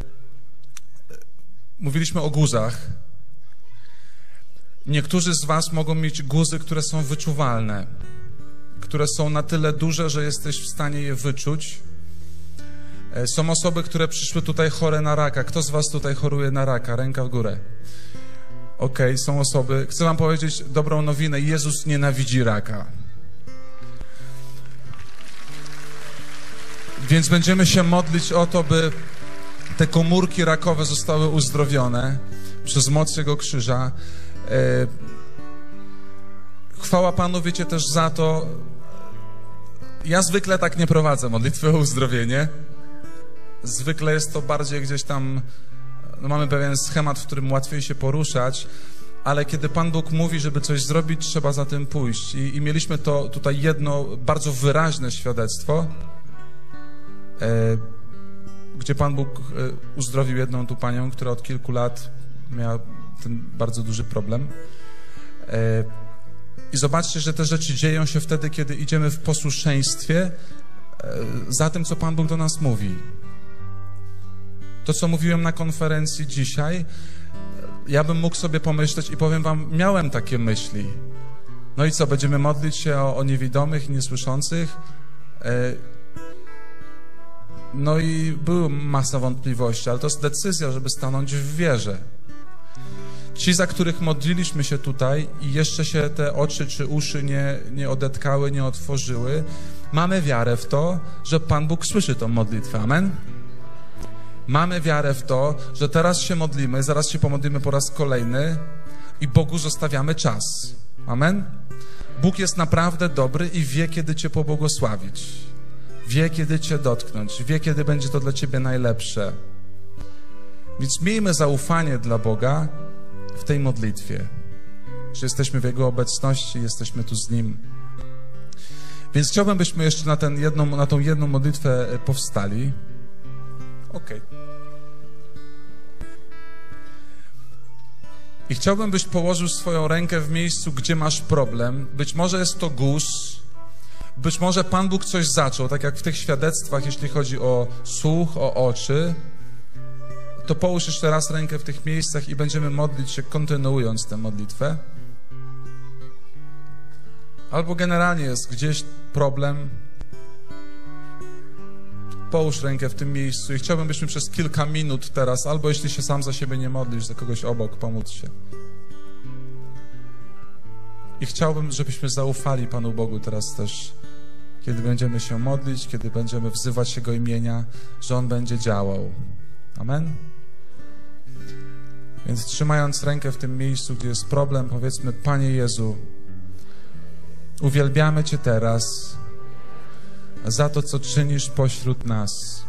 Mówiliśmy o guzach. Niektórzy z was mogą mieć guzy, które są wyczuwalne, które są na tyle duże, że jesteś w stanie je wyczuć. Są osoby, które przyszły tutaj chore na raka. Kto z was tutaj choruje na raka? Ręka w górę. Okej, są osoby. Chcę wam powiedzieć dobrą nowinę. Jezus nienawidzi raka. Więc będziemy się modlić o to, by te komórki rakowe zostały uzdrowione przez moc Jego krzyża. Chwała Panu, wiecie, też za to. Ja zwykle tak nie prowadzę modlitwy o uzdrowienie. Zwykle jest to bardziej gdzieś tam, no mamy pewien schemat, w którym łatwiej się poruszać, ale kiedy Pan Bóg mówi, żeby coś zrobić, trzeba za tym pójść. I mieliśmy to tutaj jedno bardzo wyraźne świadectwo, gdzie Pan Bóg uzdrowił jedną tu panią, która od kilku lat miała ten bardzo duży problem. I zobaczcie, że te rzeczy dzieją się wtedy, kiedy idziemy w posłuszeństwie za tym, co Pan Bóg do nas mówi. To, co mówiłem na konferencji dzisiaj, ja bym mógł sobie pomyśleć i powiem wam, miałem takie myśli. No i co, będziemy modlić się o niewidomych i niesłyszących? No i była masa wątpliwości, ale to jest decyzja, żeby stanąć w wierze. Ci, za których modliliśmy się tutaj i jeszcze się te oczy czy uszy nie odetkały, nie otworzyły, mamy wiarę w to, że Pan Bóg słyszy tą modlitwę. Amen? Mamy wiarę w to, że teraz się modlimy, zaraz się pomodlimy po raz kolejny i Bogu zostawiamy czas. Amen? Bóg jest naprawdę dobry i wie, kiedy Cię pobłogosławić. Wie, kiedy Cię dotknąć. Wie, kiedy będzie to dla Ciebie najlepsze. Więc miejmy zaufanie dla Boga w tej modlitwie. Że jesteśmy w Jego obecności, jesteśmy tu z Nim. Więc chciałbym, byśmy jeszcze na tą jedną modlitwę powstali. Okej. I chciałbym, byś położył swoją rękę w miejscu, gdzie masz problem. Być może jest to guz. Być może Pan Bóg coś zaczął, tak jak w tych świadectwach, jeśli chodzi o słuch, o oczy. To połóż jeszcze raz rękę w tych miejscach i będziemy modlić się, kontynuując tę modlitwę. Albo generalnie jest gdzieś problem. Połóż rękę w tym miejscu i chciałbym, byśmy przez kilka minut teraz, albo jeśli się sam za siebie nie modlisz, za kogoś obok, pomóc się. I chciałbym, żebyśmy zaufali Panu Bogu teraz też, kiedy będziemy się modlić, kiedy będziemy wzywać Jego imienia, że On będzie działał. Amen? Więc trzymając rękę w tym miejscu, gdzie jest problem, powiedzmy: Panie Jezu, uwielbiamy Cię teraz za to, co czynisz pośród nas.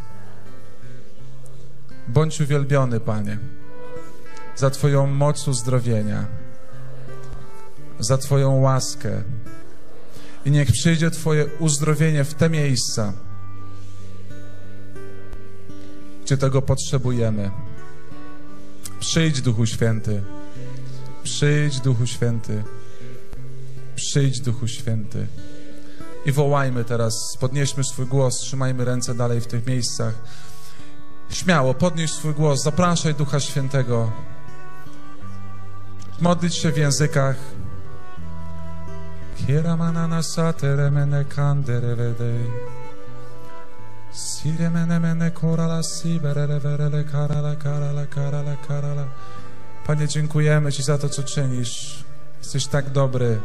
Bądź uwielbiony, Panie, za Twoją moc uzdrowienia, za Twoją łaskę. I niech przyjdzie Twoje uzdrowienie w te miejsca, gdzie tego potrzebujemy. Przyjdź, Duchu Święty. Przyjdź, Duchu Święty. Przyjdź, Duchu Święty. I wołajmy teraz, podnieśmy swój głos, trzymajmy ręce dalej w tych miejscach. Śmiało, podnieś swój głos, zapraszaj Ducha Świętego. Modlić się w językach. Panie, dziękujemy Ci za to, co czynisz. Jesteś tak dobry,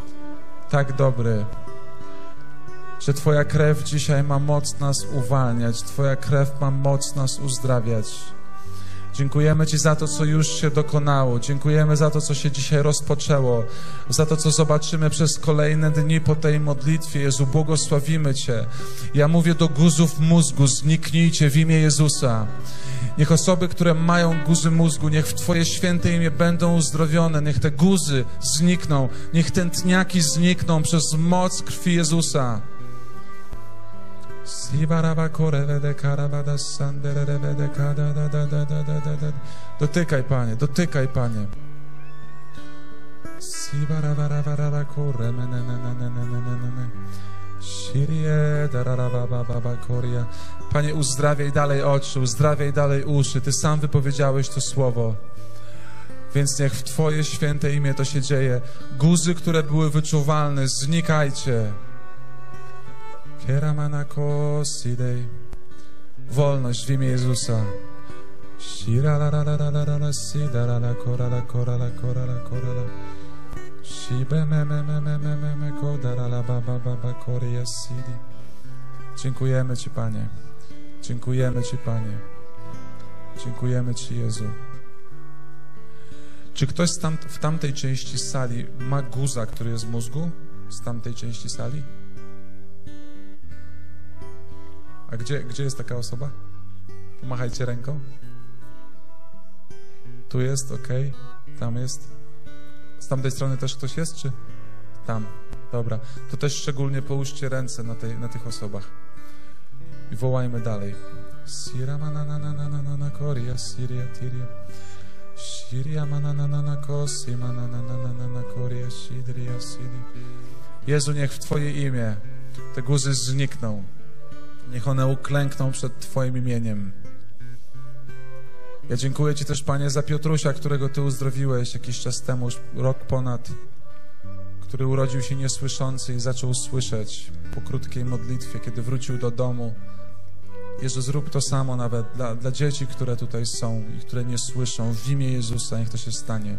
że Twoja krew dzisiaj ma moc nas uwalniać, Twoja krew ma moc nas uzdrawiać. Dziękujemy Ci za to, co już się dokonało. Dziękujemy za to, co się dzisiaj rozpoczęło. Za to, co zobaczymy przez kolejne dni po tej modlitwie. Jezu, błogosławimy Cię. Ja mówię do guzów mózgu, zniknijcie w imię Jezusa. Niech osoby, które mają guzy mózgu, niech w Twoje święte imię będą uzdrowione. Niech te guzy znikną. Niech tętniaki znikną przez moc krwi Jezusa. Dotykaj, Panie, dotykaj, Panie. Panie, uzdrawiaj dalej oczy, uzdrawiaj dalej uszy. Ty sam wypowiedziałeś to słowo. Więc niech w Twoje święte imię to się dzieje. Guzy, które były wyczuwalne, znikajcie. Wolność w imię Jezusa. Dziękujemy Ci, Panie. Dziękujemy Ci, Panie. Dziękujemy Ci, Jezu. Czy ktoś w tamtej części sali ma guza, który jest w mózgu? Z tamtej części sali? A gdzie jest taka osoba? Pomachajcie ręką. Tu jest, okej. Tam jest. Z tamtej strony też ktoś jest, czy? Tam. Dobra. To też szczególnie połóżcie ręce na tych osobach. I wołajmy dalej. Sira mananananana koria siria tiria. Siria manananana kosi manananana koria sidria sidi. Jezu, niech w Twoje imię te guzy znikną. Niech one uklękną przed Twoim imieniem. Ja dziękuję Ci też, Panie, za Piotrusia, którego Ty uzdrowiłeś jakiś czas temu, już rok ponad, który urodził się niesłyszący i zaczął słyszeć po krótkiej modlitwie, kiedy wrócił do domu. Jezu, zrób to samo nawet dla dzieci, które tutaj są i które nie słyszą. W imię Jezusa niech to się stanie.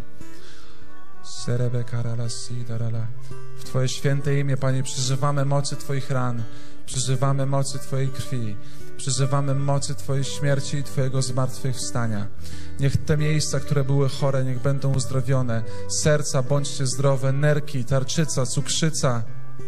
W Twoje święte imię, Panie, przyzywamy mocy Twoich ran, przyzywamy mocy Twojej krwi, przyzywamy mocy Twojej śmierci i Twojego zmartwychwstania. Niech te miejsca, które były chore, niech będą uzdrowione. Serca bądźcie zdrowe, nerki, tarczyca, cukrzyca.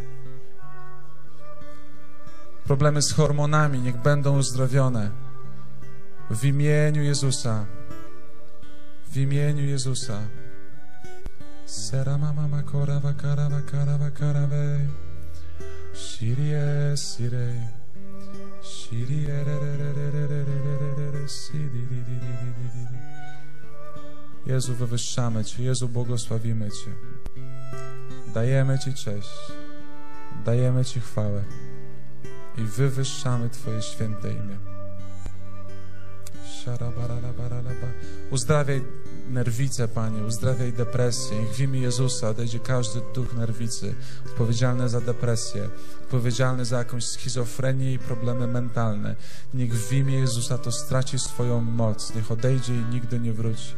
Problemy z hormonami niech będą uzdrowione. W imieniu Jezusa. W imieniu Jezusa. Sera mama korava karava karava karave. Shirie sirei. Shirie Jezu, wywyższamy Cię. Jezu, błogosławimy Cię. Dajemy Ci cześć. Dajemy Ci chwałę. I wywyższamy Twoje święte imię. Uzdrawiaj nerwice, Panie, uzdrawiaj depresję. Niech w imię Jezusa odejdzie każdy duch nerwicy, odpowiedzialny za depresję, odpowiedzialny za jakąś schizofrenię i problemy mentalne. Niech w imię Jezusa to straci swoją moc. Niech odejdzie i nigdy nie wróci.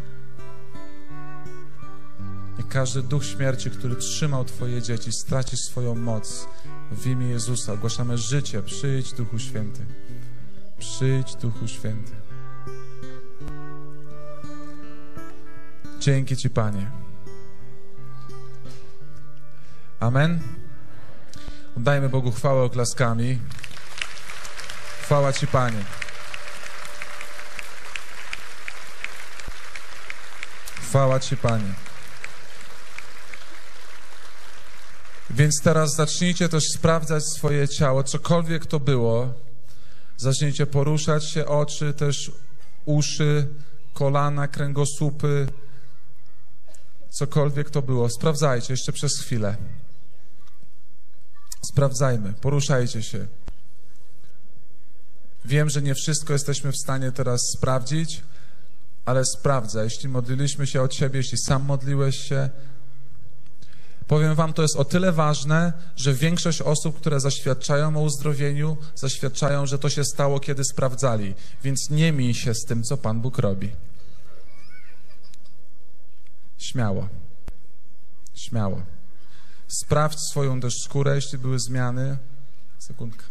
Niech każdy duch śmierci, który trzymał Twoje dzieci, straci swoją moc. W imię Jezusa ogłaszamy życie. Przyjdź, Duchu Święty. Przyjdź, Duchu Święty. Dzięki Ci, Panie. Amen. Oddajmy Bogu chwałę oklaskami. Chwała Ci, Panie. Chwała Ci, Panie. Więc teraz zacznijcie też sprawdzać swoje ciało, cokolwiek to było. Zacznijcie poruszać się, oczy, też uszy, kolana, kręgosłupy, cokolwiek to było. Sprawdzajcie jeszcze przez chwilę. Sprawdzajmy, poruszajcie się. Wiem, że nie wszystko jesteśmy w stanie teraz sprawdzić, ale sprawdzaj. Jeśli modliliśmy się o Ciebie, jeśli sam modliłeś się, powiem wam, to jest o tyle ważne, że większość osób, które zaświadczają o uzdrowieniu, zaświadczają, że to się stało, kiedy sprawdzali. Więc nie miej się z tym, co Pan Bóg robi. Śmiało. Śmiało. Sprawdź swoją też skórę, jeśli były zmiany. Sekundkę.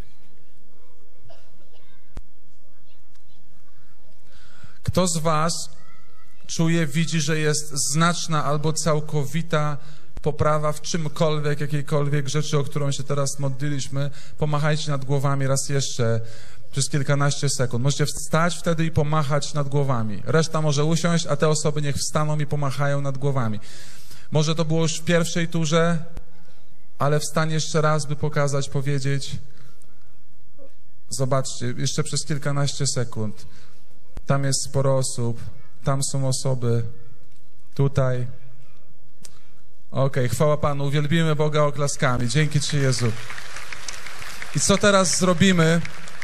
Kto z was czuje, widzi, że jest znaczna albo całkowita poprawa w czymkolwiek, jakiejkolwiek rzeczy, o którą się teraz modliliśmy? Pomachajcie nad głowami raz jeszcze przez kilkanaście sekund. Możecie wstać wtedy i pomachać nad głowami. Reszta może usiąść, a te osoby niech wstaną i pomachają nad głowami. Może to było już w pierwszej turze, ale wstań jeszcze raz, by pokazać, powiedzieć. Zobaczcie, jeszcze przez kilkanaście sekund. Tam jest sporo osób, tam są osoby, tutaj. Okej, chwała Panu, uwielbimy Boga oklaskami. Dzięki Ci, Jezu. I co teraz zrobimy?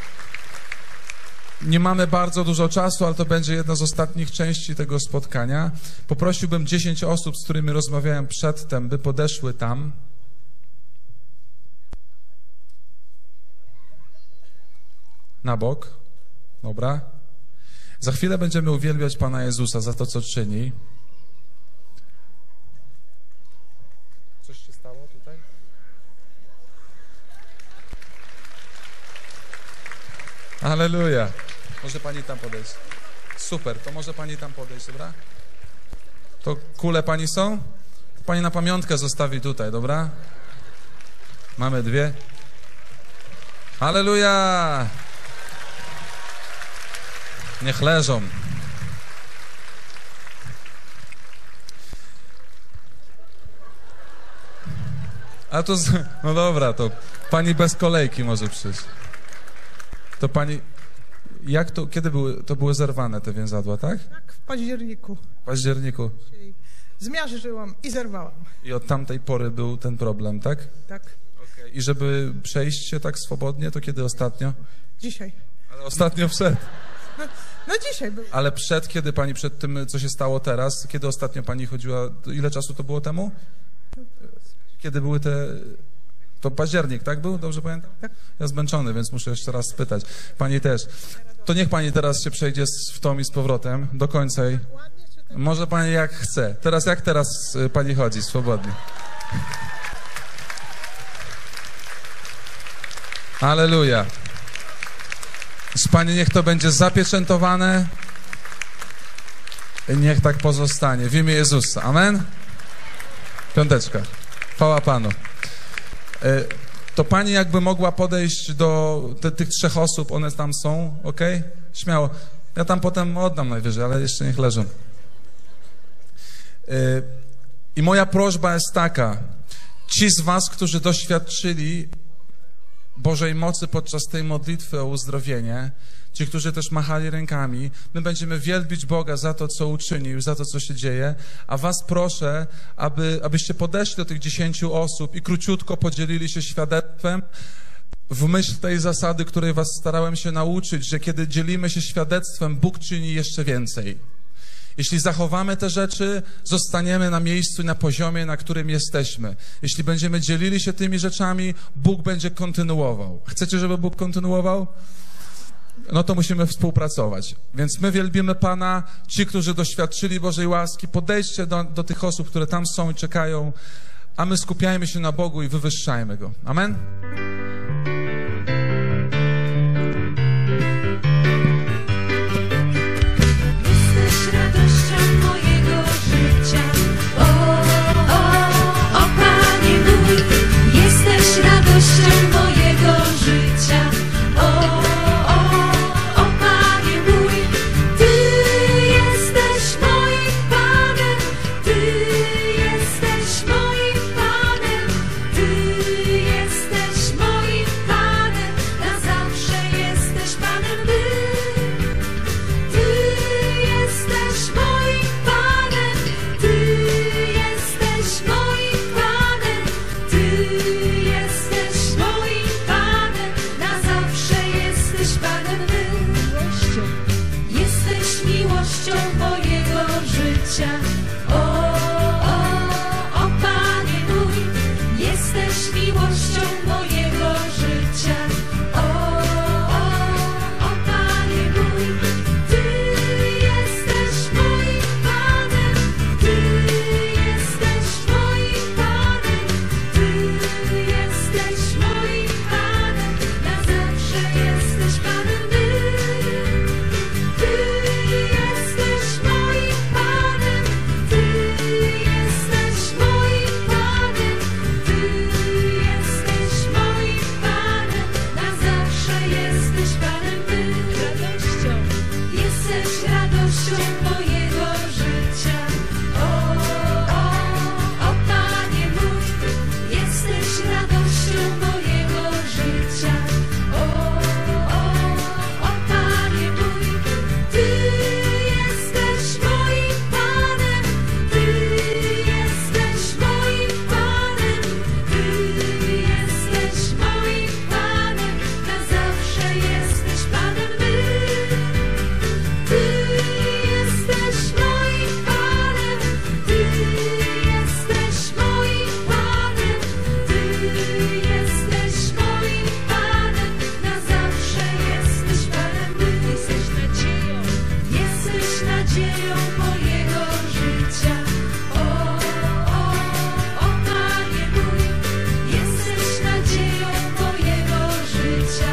Nie mamy bardzo dużo czasu, ale to będzie jedna z ostatnich części tego spotkania. Poprosiłbym 10 osób, z którymi rozmawiałem przedtem, by podeszły tam. Na bok. Dobra. Za chwilę będziemy uwielbiać Pana Jezusa za to, co czyni. Coś się stało tutaj? Halleluja. Może Pani tam podejść. Super, to może Pani tam podejść, dobra? To kule Pani są? Pani na pamiątkę zostawi tutaj, dobra? Mamy 2. Halleluja! Niech leżą. A to, no dobra, to Pani bez kolejki może przyjść. To Pani, jak to, kiedy były zerwane te więzadła, tak? Tak, w październiku. W październiku. Zmiażdżyłam i zerwałam. I od tamtej pory był ten problem, tak? Tak. Okay. I żeby przejść się tak swobodnie, to kiedy ostatnio? Dzisiaj. Ale ostatnio przed. No dzisiaj był. Ale kiedy Pani, przed tym, co się stało teraz, kiedy ostatnio Pani chodziła, ile czasu to było temu? Kiedy były te... To październik, tak był? Dobrze pamiętam? Tak. Ja zmęczony, więc muszę jeszcze raz spytać. Pani też. To niech Pani teraz się przejdzie w tom i z powrotem, do końca. I... Może Pani jak chce. Teraz jak teraz Pani chodzi swobodnie? Alleluja. Panie, niech to będzie zapieczętowane i niech tak pozostanie. W imię Jezusa. Amen? Piąteczka. Chwała Panu. To Pani jakby mogła podejść do tych 3 osób, one tam są, ok? Śmiało. Ja tam potem oddam najwyżej, ale jeszcze niech leżą. I moja prośba jest taka. Ci z was, którzy doświadczyli Bożej mocy podczas tej modlitwy o uzdrowienie, ci, którzy też machali rękami, my będziemy wielbić Boga za to, co uczynił, za to, co się dzieje, a was proszę, abyście podeszli do tych 10 osób i króciutko podzielili się świadectwem w myśl tej zasady, której was starałem się nauczyć, że kiedy dzielimy się świadectwem, Bóg czyni jeszcze więcej. Jeśli zachowamy te rzeczy, zostaniemy na miejscu i na poziomie, na którym jesteśmy. Jeśli będziemy dzielili się tymi rzeczami, Bóg będzie kontynuował. Chcecie, żeby Bóg kontynuował? No to musimy współpracować. Więc my wielbimy Pana. Ci, którzy doświadczyli Bożej łaski, podejdźcie do tych osób, które tam są i czekają, a my skupiajmy się na Bogu i wywyższajmy Go. Amen? Ty jesteś moim Panem, Ty jesteś moim radością mojego życia. O Panie mój, jesteś radością mojego życia. O Panie mój, Ty jesteś moim Panem, Ty jesteś moim Panem, Ty jesteś moim Panem, na zawsze jesteś Panem mym. Ty jesteś moim Panem, Ty jesteś moim Panem, Ty jesteś moim Panem, na zawsze jesteś Panem mym. Jesteś nadzieją mojego życia. O Panie mój, jesteś nadzieją mojego życia.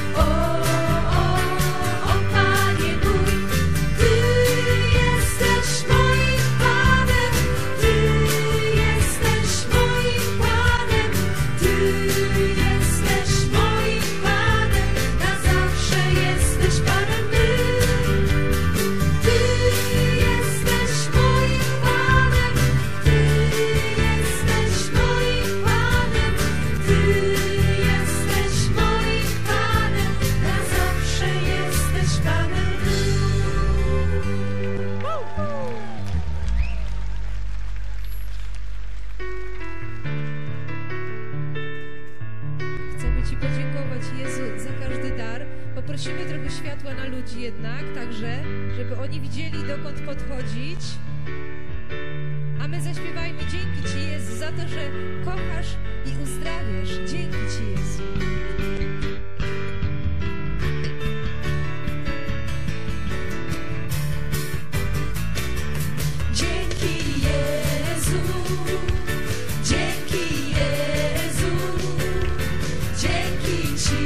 O Panie mój, Ty jesteś moim Panem, Ty jesteś moim Panem, Ty jesteś moim Panem, na zawsze jesteś Panem mym. Ty jesteś moim Panem, Ty jesteś moim Panem, Ty jesteś moim Panem, na zawsze jesteś Panem mym. Chcemy Ci podziękować, Jezu, za każdy dar. Poprosimy trochę światła na ludzi jednak, także, żeby oni widzieli, dokąd podchodzić. A my zaśpiewajmy dzięki Ci, Jezu, za to, że kochasz i uzdrawiasz. Dzięki Ci, Jezu. Dzięki Jezu, dzięki Jezu, dzięki Ci,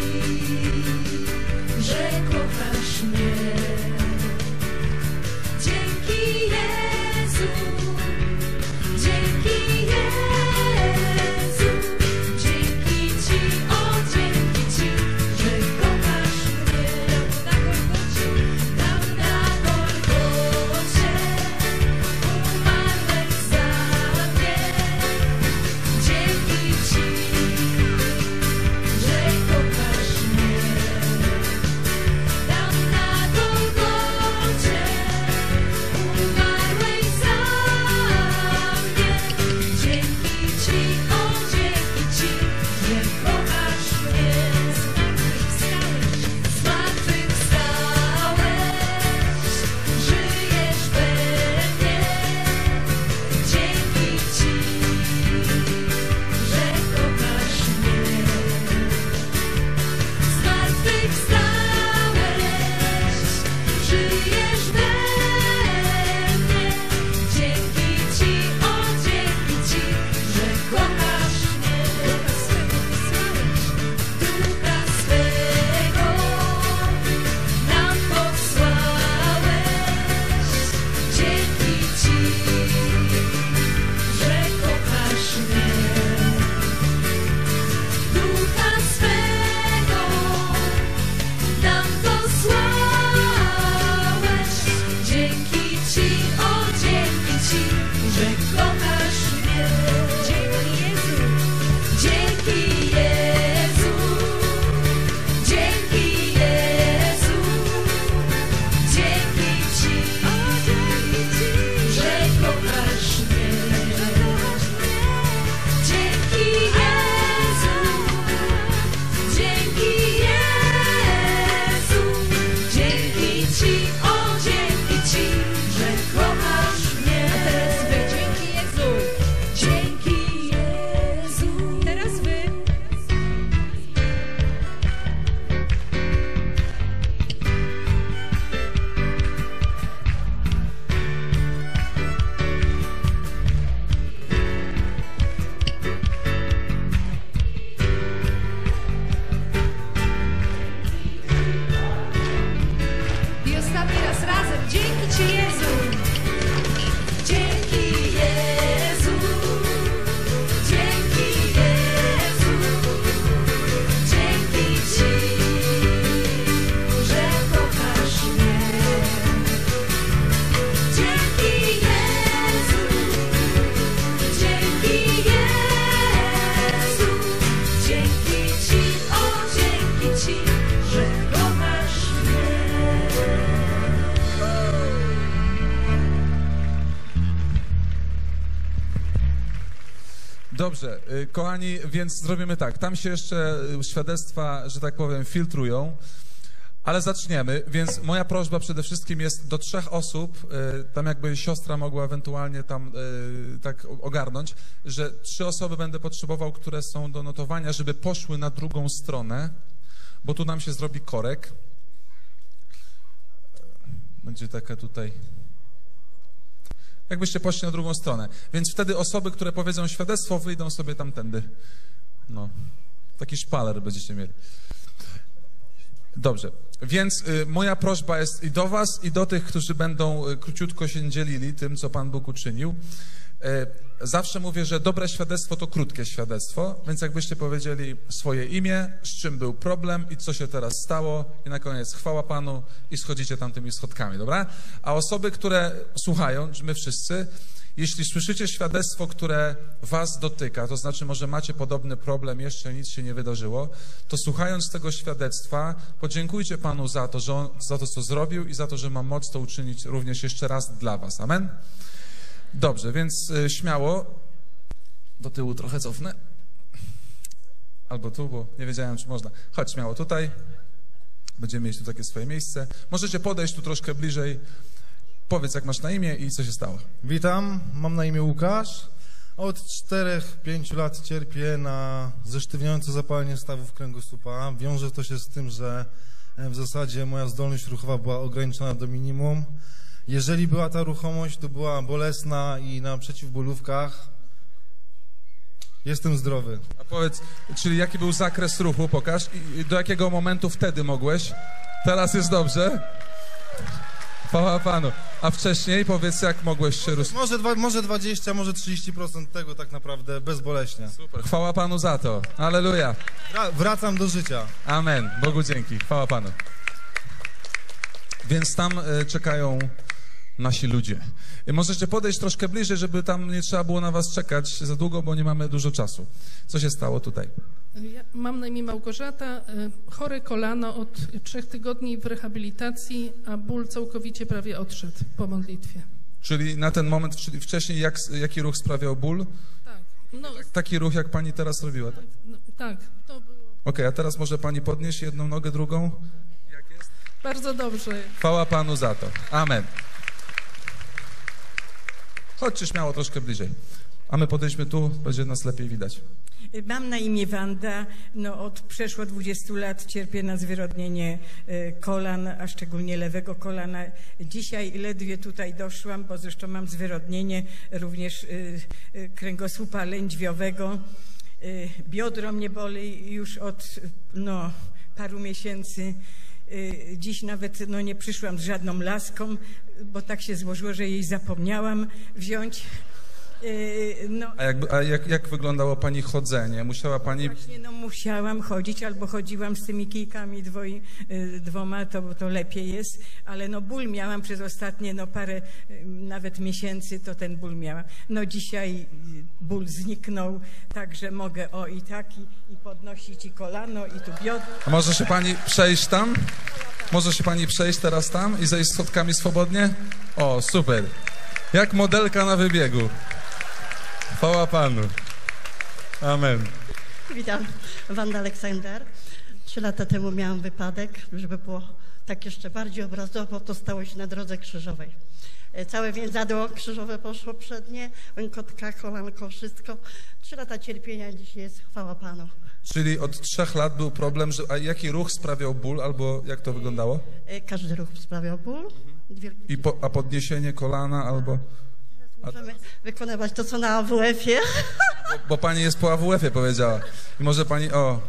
że kochasz mnie. Dzięki Jezu, dzięki Jezu, dzięki Ci, o dzięki Ci. Dobrze, kochani, więc zrobimy tak. Tam się jeszcze świadectwa, że tak powiem, filtrują, ale zaczniemy. Więc moja prośba przede wszystkim jest do 3 osób, tam jakby siostra mogła ewentualnie tam tak ogarnąć, że 3 osoby będę potrzebował, które są do notowania, żeby poszły na drugą stronę, bo tu nam się zrobi korek. Będzie taka tutaj... Jakbyście poszli na drugą stronę. Więc wtedy osoby, które powiedzą świadectwo, wyjdą sobie tamtędy. No, taki szpaler będziecie mieli. Dobrze, więc moja prośba jest i do was, i do tych, którzy będą króciutko się dzielili tym, co Pan Bóg uczynił. Zawsze mówię, że dobre świadectwo to krótkie świadectwo, więc jakbyście powiedzieli swoje imię, z czym był problem i co się teraz stało i na koniec chwała Panu i schodzicie tam tymi schodkami, dobra? A osoby, które słuchają, my wszyscy, jeśli słyszycie świadectwo, które was dotyka, to znaczy może macie podobny problem, jeszcze nic się nie wydarzyło, to słuchając tego świadectwa, podziękujcie Panu za to, że On, za to, co zrobił i za to, że ma moc to uczynić również jeszcze raz dla was. Amen? Dobrze, więc śmiało do tyłu trochę cofnę. Albo tu, bo nie wiedziałem, czy można. Chodź śmiało tutaj. Będziemy mieć tu takie swoje miejsce. Możecie podejść tu troszkę bliżej. Powiedz, jak masz na imię i co się stało. Witam, mam na imię Łukasz. Od 4-5 lat cierpię na zesztywniające zapalenie stawów kręgosłupa. Wiąże to się z tym, że w zasadzie moja zdolność ruchowa była ograniczona do minimum. Jeżeli była ta ruchomość, to była bolesna i na przeciwbólówkach. Jestem zdrowy. A powiedz, czyli jaki był zakres ruchu, pokaż, i do jakiego momentu wtedy mogłeś? Teraz jest dobrze? Chwała Panu. A wcześniej powiedz, jak mogłeś się ruszać? Może 20, może 30% tego tak naprawdę bezboleśnie. Super. Chwała Panu za to. Alleluja. Wracam do życia. Amen. Bogu dzięki. Chwała Panu. Więc tam czekają nasi ludzie. Możecie podejść troszkę bliżej, żeby tam nie trzeba było na was czekać za długo, bo nie mamy dużo czasu. Co się stało tutaj? Ja mam na imię Małgorzata, chore kolano od 3 tygodni w rehabilitacji, a ból całkowicie prawie odszedł po modlitwie. Czyli na ten moment wcześniej jaki ruch sprawiał ból? Tak. No, taki ruch, jak pani teraz robiła, tak? Tak. To było... Okej, a teraz może pani podnieść jedną nogę, drugą? Jak jest? Bardzo dobrze. Chwała Panu za to. Amen. Chodźcie śmiało troszkę bliżej. A my podejdźmy tu, będzie nas lepiej widać. Mam na imię Wanda. No, od przeszło 20 lat cierpię na zwyrodnienie kolan, a szczególnie lewego kolana. Dzisiaj ledwie tutaj doszłam, bo zresztą mam zwyrodnienie również kręgosłupa lędźwiowego. Biodro mnie boli już od paru miesięcy. Dziś nawet nie przyszłam z żadną laską, bo tak się złożyło, że jej zapomniałam wziąć. A jak wyglądało pani chodzenie? Musiała pani... Właśnie, musiałam chodzić, albo chodziłam z tymi kijkami dwoma, to lepiej jest, ale ból miałam przez ostatnie parę nawet miesięcy, to ten ból miałam. Dzisiaj ból zniknął, także mogę i podnosić i kolano, i tu biodro. A może się pani przejść tam? Może się pani przejść teraz tam i zejść schodkami swobodnie? O, super. Jak modelka na wybiegu. Chwała Panu. Amen. Witam, Wanda Aleksander. 3 lata temu miałam wypadek, żeby było tak jeszcze bardziej obrazowo, to stało się na drodze krzyżowej. Całe więzadło krzyżowe poszło przednie, łękotka, kolanko, wszystko. 3 lata cierpienia, dzisiaj jest, chwała Panu. Czyli od 3 lat był problem, a jaki ruch sprawiał ból, albo jak to wyglądało? Każdy ruch sprawiał ból. A podniesienie kolana, albo... Możemy wykonywać to, co na AWF-ie. Bo pani jest po AWF-ie, powiedziała. I może pani...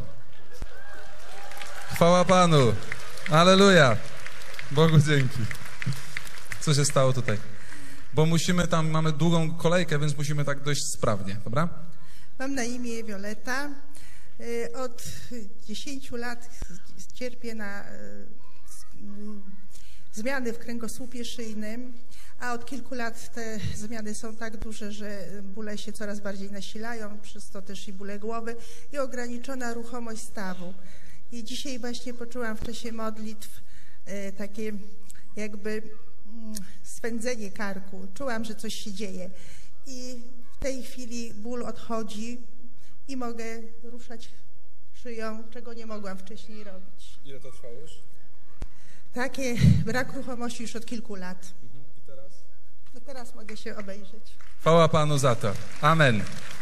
Chwała Panu. Alleluja. Bogu dzięki. Co się stało tutaj? Bo mamy długą kolejkę, więc musimy tak dość sprawnie, dobra? Mam na imię Wioleta. Od 10 lat cierpię na zmiany w kręgosłupie szyjnym, a od kilku lat te zmiany są tak duże, że bóle się coraz bardziej nasilają, przez to też i bóle głowy i ograniczona ruchomość stawu. I dzisiaj właśnie poczułam w czasie modlitw takie jakby swędzenie karku. Czułam, że coś się dzieje. I w tej chwili ból odchodzi i mogę ruszać szyją, czego nie mogłam wcześniej robić. Ile to trwało już? Takie brak ruchomości już od kilku lat. I teraz? No teraz mogę się obejrzeć. Chwała Panu za to. Amen.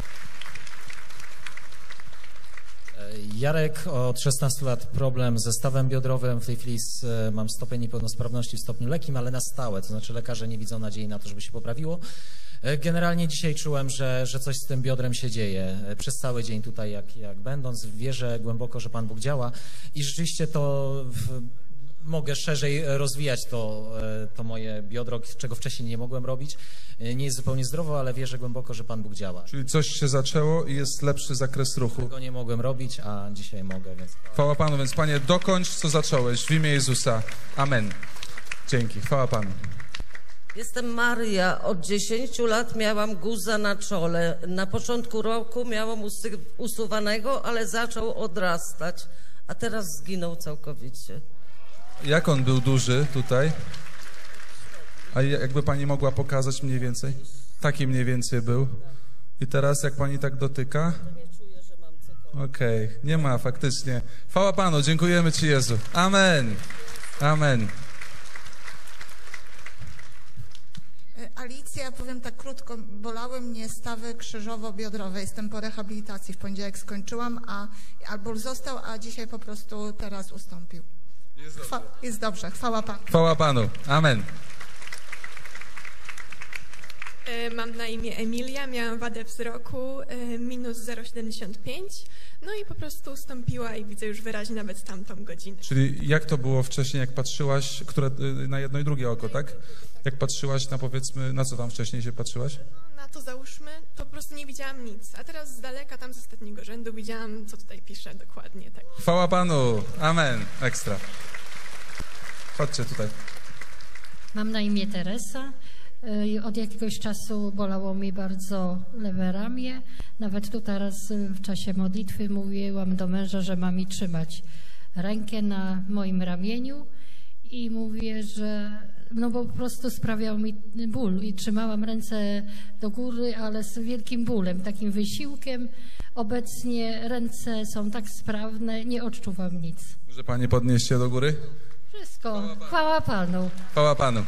Jarek, od 16 lat problem ze stawem biodrowym. W tej chwili mam stopień niepełnosprawności w stopniu lekkim, ale na stałe. To znaczy lekarze nie widzą nadziei na to, żeby się poprawiło. Generalnie dzisiaj czułem, że coś z tym biodrem się dzieje. Przez cały dzień tutaj, jak będąc, wierzę głęboko, że Pan Bóg działa i rzeczywiście to mogę szerzej rozwijać to moje biodro, czego wcześniej nie mogłem robić. Nie jest zupełnie zdrowo, ale wierzę głęboko, że Pan Bóg działa. Czyli coś się zaczęło i jest lepszy zakres ruchu. Tego nie mogłem robić, a dzisiaj mogę, więc... Chwała Panu, więc Panie, dokończ, co zacząłeś w imię Jezusa. Amen. Dzięki. Chwała Panu. Jestem Maria. Od 10 lat miałam guza na czole. Na początku roku miałam usuwanego, ale zaczął odrastać, a teraz zginął całkowicie. Jak on był duży tutaj? A jakby Pani mogła pokazać mniej więcej? Taki mniej więcej był. I teraz jak Pani tak dotyka? Okej, nie ma faktycznie. Chwała Panu, dziękujemy Ci, Jezu. Amen. Amen. Alicja, powiem tak krótko, bolały mnie stawy krzyżowo-biodrowe. Jestem po rehabilitacji, w poniedziałek skończyłam, a ból został, a dzisiaj po prostu teraz ustąpił. Jest dobrze. Chwała Panu. Chwała Panu. Amen. Mam na imię Emilia, miałam wadę wzroku minus 0,75, no i po prostu ustąpiła i widzę już wyraźnie nawet tamtą godzinę. Czyli jak to było wcześniej, jak patrzyłaś, na jedno i drugie oko, tak? Jak patrzyłaś na, powiedzmy, na co tam wcześniej się patrzyłaś? No, na to załóżmy, to po prostu nie widziałam nic, a teraz z daleka, tam z ostatniego rzędu widziałam, co tutaj pisze dokładnie. Tak. Chwała Panu. Amen. Ekstra. Chodźcie tutaj. Mam na imię Teresa. Od jakiegoś czasu bolało mi bardzo lewe ramię. Nawet tu teraz w czasie modlitwy mówiłam do męża, że ma mi trzymać rękę na moim ramieniu i mówię, że no bo po prostu sprawiał mi ból i trzymałam ręce do góry, ale z wielkim bólem, takim wysiłkiem. Obecnie ręce są tak sprawne, nie odczuwam nic. Może Pani podnieść się do góry? Wszystko. Chwała Panu. Chwała Panu.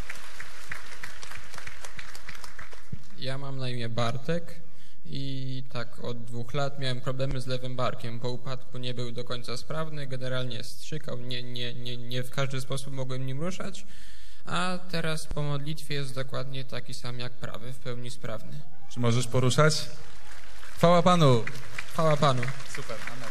Ja mam na imię Bartek i tak od 2 lat miałem problemy z lewym barkiem. Po upadku nie był do końca sprawny, generalnie strzykał, nie w każdy sposób mogłem nim ruszać, a teraz po modlitwie jest dokładnie taki sam jak prawy, w pełni sprawny. Czy możesz poruszać? Chwała Panu. Chwała Panu. Super. Amen.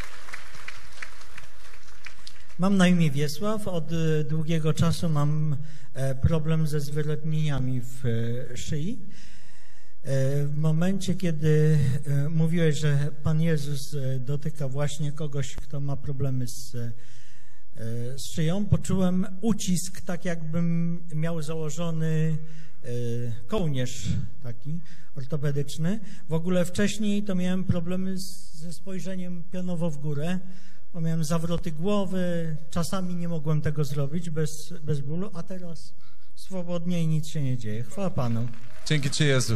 Mam na imię Wiesław. Od długiego czasu mam problem ze zwyrodnieniami w szyi. W momencie, kiedy mówiłeś, że Pan Jezus dotyka właśnie kogoś, kto ma problemy z szyją, poczułem ucisk, tak jakbym miał założony kołnierz taki ortopedyczny. W ogóle wcześniej to miałem problemy ze spojrzeniem pionowo w górę, bo miałem zawroty głowy, czasami nie mogłem tego zrobić bez bólu, a teraz swobodnie i nic się nie dzieje. Chwała Panu. Dzięki Ci, Jezu.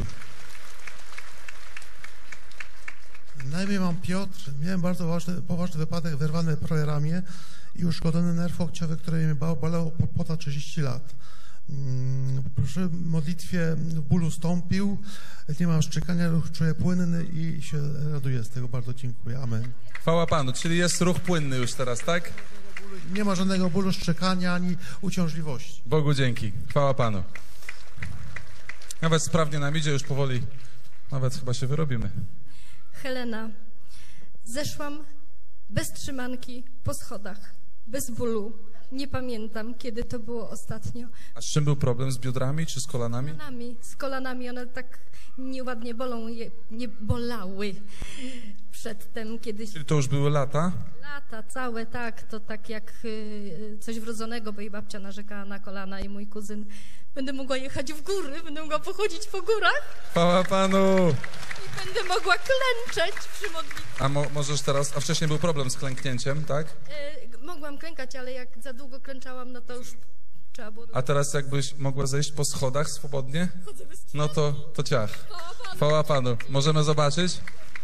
Na imię mam Piotr. Miałem bardzo poważny wypadek, wyrwane prawe ramię i uszkodzony nerw łokciowy, który mnie bolało ponad 30 lat. Przy modlitwie ból ustąpił, nie mam szczekania, ruch czuję płynny i się raduję z tego. Bardzo dziękuję. Amen. Chwała Panu, czyli jest ruch płynny już teraz, tak? Nie ma żadnego bólu, szczekania ani uciążliwości. Bogu dzięki. Chwała Panu. Nawet sprawnie nam idzie, już powoli. Nawet chyba się wyrobimy. Helena. Zeszłam bez trzymanki po schodach, bez bólu. Nie pamiętam, kiedy to było ostatnio. A z czym był problem? Z biodrami czy z kolanami? Z kolanami. One tak nieładnie nie bolały przedtem kiedyś. Czyli to już były lata? Lata całe, tak. To tak jak coś wrodzonego, bo jej babcia narzekała na kolana i mój kuzyn. Będę mogła jechać w góry, będę mogła pochodzić po górach. Chwała Panu! I będę mogła klęczeć przy modlitwie. A możesz teraz, a wcześniej był problem z klęknięciem, tak? Mogłam klękać, ale jak za długo klęczałam, no to już Trzeba było... A teraz jakbyś mogła zejść po schodach swobodnie? No to ciach. Chwała Panu. Możemy zobaczyć?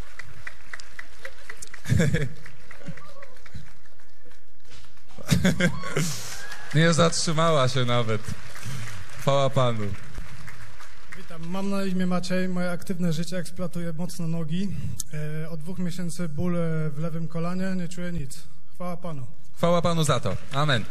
Nie zatrzymała się nawet. Chwała Panu. Witam, mam na imię Maciej. Moje aktywne życie eksploatuje mocno nogi. Od 2 miesięcy ból w lewym kolanie, nie czuję nic. Chwała Panu. Chwała Panu za to. Amen.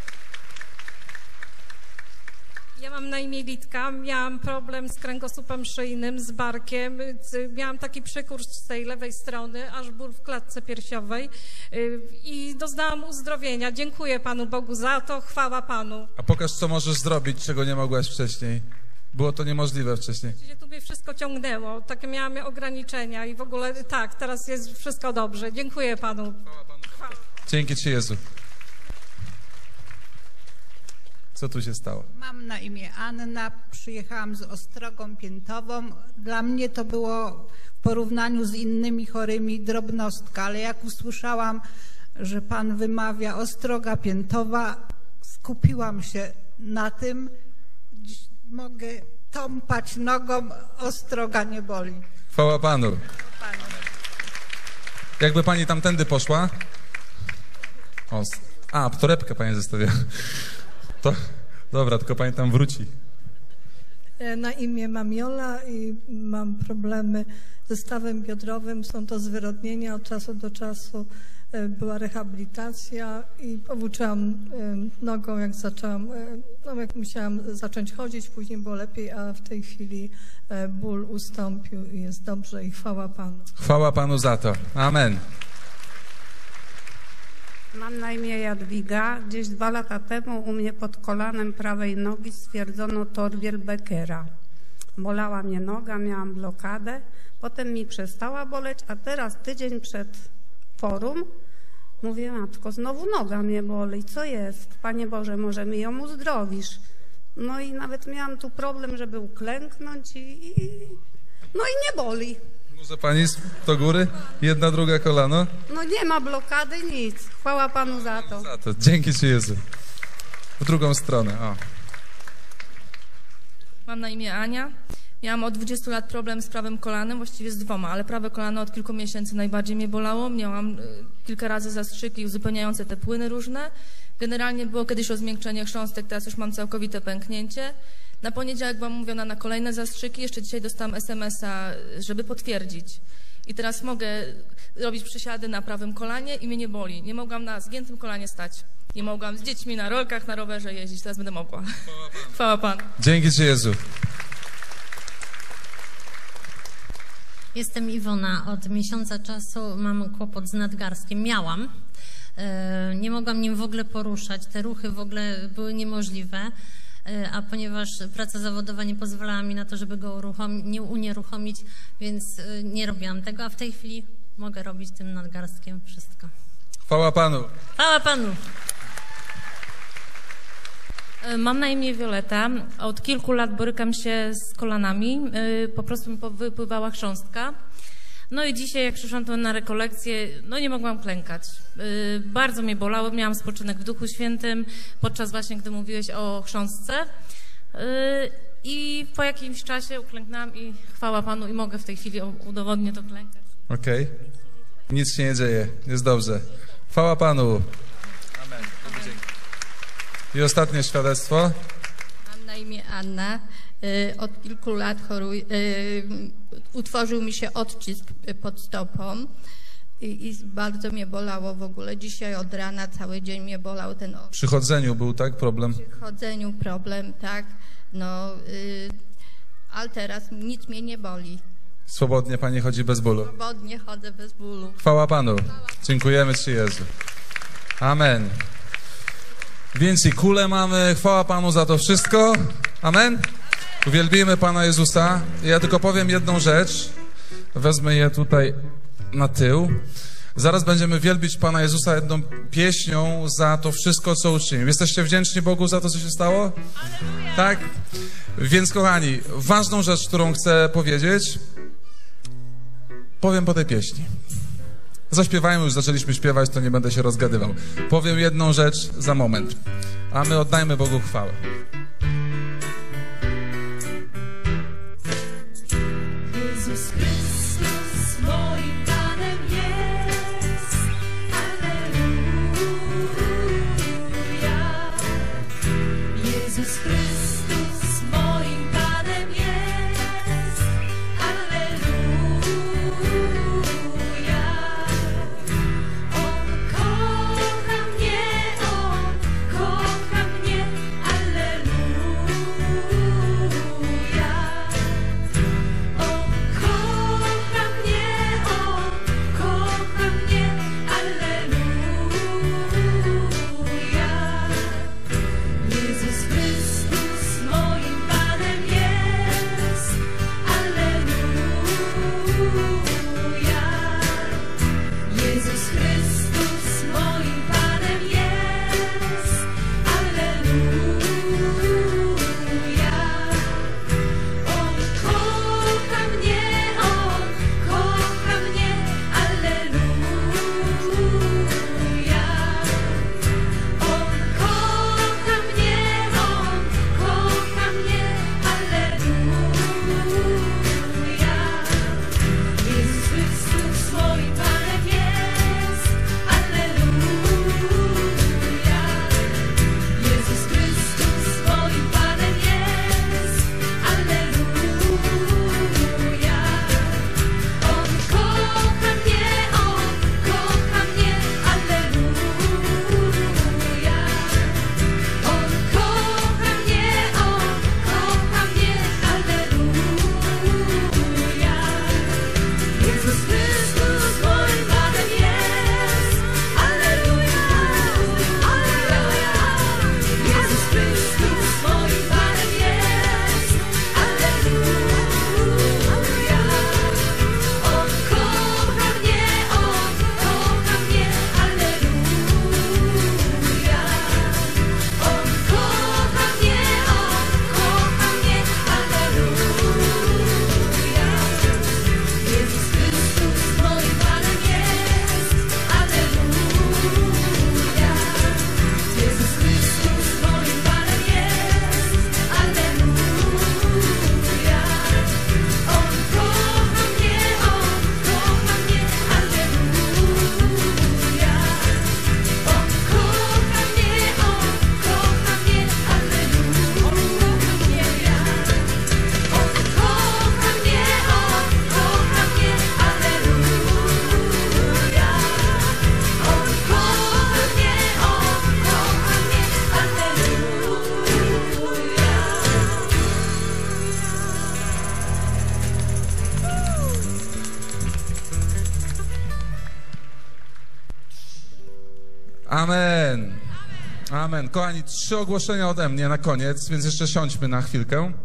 Ja mam na imię Litka, miałam problem z kręgosłupem szyjnym, z barkiem, miałam taki przykurcz z tej lewej strony, aż ból w klatce piersiowej i doznałam uzdrowienia. Dziękuję Panu Bogu za to, chwała Panu. A pokaż, co możesz zrobić, czego nie mogłaś wcześniej. Było to niemożliwe wcześniej. Tu mnie wszystko ciągnęło, takie miałam ograniczenia i w ogóle tak, teraz jest wszystko dobrze. Dziękuję Panu. Chwała. Dzięki Ci, Jezu. Co tu się stało? Mam na imię Anna, przyjechałam z Ostrogą Piętową. Dla mnie to było w porównaniu z innymi chorymi drobnostka, ale jak usłyszałam, że Pan wymawia Ostroga Piętowa, skupiłam się na tym. Dziś mogę tąpać nogą, ostroga nie boli. Chwała Panu. Jakby Pani tamtędy poszła? Torebkę Pani zostawiła. To, dobra, tylko Pani tam wróci. Na imię mam Jola i mam problemy ze stawem biodrowym. Są to zwyrodnienia. Od czasu do czasu była rehabilitacja i powłóczyłam nogą, jak zaczęłam, jak musiałam zacząć chodzić, później było lepiej, a w tej chwili ból ustąpił i jest dobrze i chwała Panu. Chwała Panu za to. Amen. Mam na imię Jadwiga. Gdzieś 2 lata temu u mnie pod kolanem prawej nogi stwierdzono torbiel Beckera. Bolała mnie noga, miałam blokadę, potem mi przestała boleć, a teraz tydzień przed forum mówię, matko, znowu noga mnie boli, co jest? Panie Boże, może mi ją uzdrowisz? No i nawet miałam tu problem, żeby uklęknąć i nie boli. Może Pani do góry? Jedna, druga kolano? No nie ma blokady, nic. Chwała Panu za to. Dzięki Ci, Jezu. W drugą stronę. O. Mam na imię Ania. Miałam od 20 lat problem z prawym kolanem, właściwie z 2, ale prawe kolano od kilku miesięcy najbardziej mnie bolało. Miałam kilka razy zastrzyki uzupełniające te płyny różne. Generalnie było kiedyś rozmiękczenie chrząstek, teraz już mam całkowite pęknięcie. Na poniedziałek byłam umówiona na kolejne zastrzyki, jeszcze dzisiaj dostałam SMS-a, żeby potwierdzić. I teraz mogę robić przysiady na prawym kolanie i mnie nie boli. Nie mogłam na zgiętym kolanie stać. Nie mogłam z dziećmi na rolkach, na rowerze jeździć. Teraz będę mogła. Chwała Panu. Dzięki Ci, Jezu. Jestem Iwona. Od miesiąca czasu mam kłopot z nadgarstkiem. Miałam. Nie mogłam nim w ogóle poruszać. Te ruchy w ogóle były niemożliwe. A ponieważ praca zawodowa nie pozwalała mi na to, żeby go unieruchomić, więc nie robiłam tego, a w tej chwili mogę robić tym nadgarstkiem wszystko. Chwała Panu. Chwała Panu. Mam na imię Wioleta. Od kilku lat borykam się z kolanami. Po prostu mi wypływała chrząstka. No i dzisiaj, jak przyszłam tu na rekolekcję, nie mogłam klękać. Bardzo mnie bolało, miałam spoczynek w Duchu Świętym, podczas właśnie, gdy mówiłeś o chrząstce. I po jakimś czasie uklęknęłam i chwała Panu i mogę w tej chwili udowodnię to klękać. Okej. Nic się nie dzieje, jest dobrze. Chwała Panu. Amen. I ostatnie świadectwo. Mam na imię Anna. Od kilku lat utworzył mi się odcisk pod stopą i bardzo mnie bolało w ogóle. Dzisiaj od rana cały dzień mnie bolał ten odcisk. Przy chodzeniu był, tak, problem? Przy chodzeniu problem, tak. Ale teraz nic mnie nie boli. Swobodnie Pani chodzi bez bólu. Swobodnie chodzę bez bólu. Chwała Panu. Dziękujemy Ci, Jezu. Amen. Więc i kulę mamy. Chwała Panu za to wszystko. Amen. Uwielbimy Pana Jezusa. Ja tylko powiem jedną rzecz. Wezmę je tutaj na tył. Zaraz będziemy wielbić Pana Jezusa jedną pieśnią za to wszystko, co uczynił. Jesteście wdzięczni Bogu za to, co się stało? Tak? Więc kochani, ważną rzecz, którą chcę powiedzieć, powiem po tej pieśni. Zaśpiewajmy, już zaczęliśmy śpiewać, to nie będę się rozgadywał. Powiem jedną rzecz za moment. A my oddajmy Bogu chwałę. Jezus Chrystus moim Panem jest. Alleluja. Jezus Chrystus moim Panem jest. Alleluja. On kocha mnie, On kocha mnie. Alleluja. On kocha mnie, On kocha mnie. Alleluja. Jezus Chrystus moim Panem jest. Alleluja. Jezus Chrystus moim Panem jest. Alleluja. On kocha mnie, On kocha mnie. Alleluja. On kocha mnie, On kocha mnie. Alleluja. Jezus Chrystus moim Panem jest. Alleluja. Jezus Chrystus moim Panem jest. Alleluja. On kocha mnie, On kocha mnie. Alleluja. On kocha mnie, On kocha mnie. Alleluja. Jezus Chrystus moim Panem jest. Alleluja. Alleluja. Jezus Chrystus moim Panem jest. Alleluja. On kocha mnie, On kocha mnie. Alleluja. On kocha mnie, On kocha mnie. Alleluja. Jezus Chrystus moim Panem jest. Alleluja. Jezus Chrystus moim Panem jest. Alleluja. On kocha mnie, On kocha mnie. Alleluja. On kocha mnie, On kocha mnie. Alleluja. On kocha mnie, On kocha mnie. Alleluja. On kocha mnie, On kocha mnie. Amen. Amen. Kochani, 3 ogłoszenia ode mnie na koniec, więc jeszcze siądźmy na chwilkę.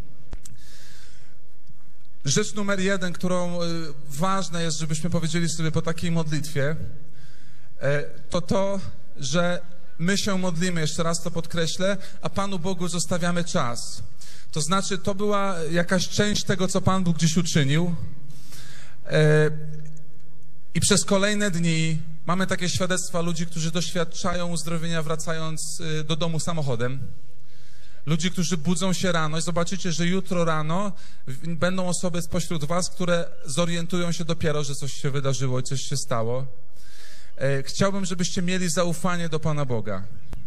Rzecz numer 1, którą ważne jest, żebyśmy powiedzieli sobie po takiej modlitwie, to, że my się modlimy, jeszcze raz to podkreślę, a Panu Bogu zostawiamy czas. To znaczy, to była jakaś część tego, co Pan Bóg dziś uczynił. I przez kolejne dni mamy takie świadectwa ludzi, którzy doświadczają uzdrowienia, wracając do domu samochodem. Ludzi, którzy budzą się rano i zobaczycie, że jutro rano będą osoby spośród was, które zorientują się dopiero, że coś się wydarzyło i coś się stało. Chciałbym, żebyście mieli zaufanie do Pana Boga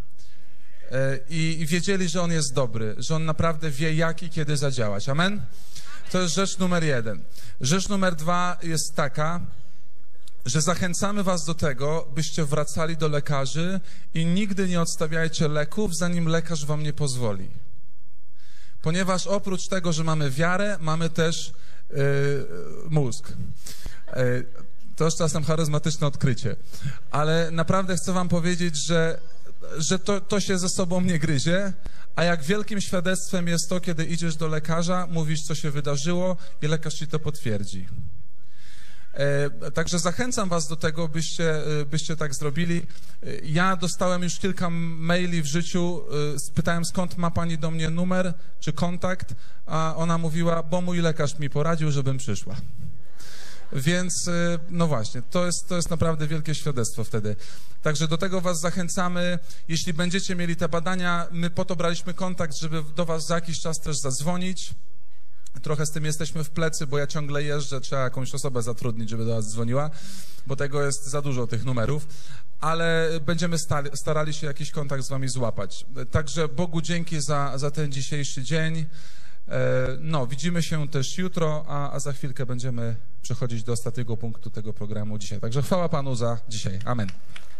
i wiedzieli, że On jest dobry, że On naprawdę wie, jak i kiedy zadziałać. Amen? To jest rzecz numer 1. Rzecz numer 2 jest taka, że zachęcamy was do tego, byście wracali do lekarzy i nigdy nie odstawiajcie leków, zanim lekarz wam nie pozwoli. Ponieważ oprócz tego, że mamy wiarę, mamy też mózg. To jest czasem charyzmatyczne odkrycie. Ale naprawdę chcę wam powiedzieć, że to się ze sobą nie gryzie, a jak wielkim świadectwem jest to, kiedy idziesz do lekarza, mówisz, co się wydarzyło i lekarz ci to potwierdzi. Także zachęcam was do tego, byście tak zrobili. Ja dostałem już kilka maili w życiu, spytałem, skąd ma pani do mnie numer czy kontakt, a ona mówiła, bo mój lekarz mi poradził, żebym przyszła. Więc, no właśnie, to jest naprawdę wielkie świadectwo wtedy. Także do tego was zachęcamy. Jeśli będziecie mieli te badania, my po to braliśmy kontakt, żeby do was za jakiś czas też zadzwonić. Trochę z tym jesteśmy w plecy, bo ja ciągle jeżdżę, trzeba jakąś osobę zatrudnić, żeby do was dzwoniła, bo tego jest za dużo, tych numerów, ale będziemy starali się jakiś kontakt z wami złapać. Także Bogu dzięki za ten dzisiejszy dzień. No, widzimy się też jutro, a za chwilkę będziemy przechodzić do ostatniego punktu tego programu dzisiaj. Także chwała Panu za dzisiaj. Amen.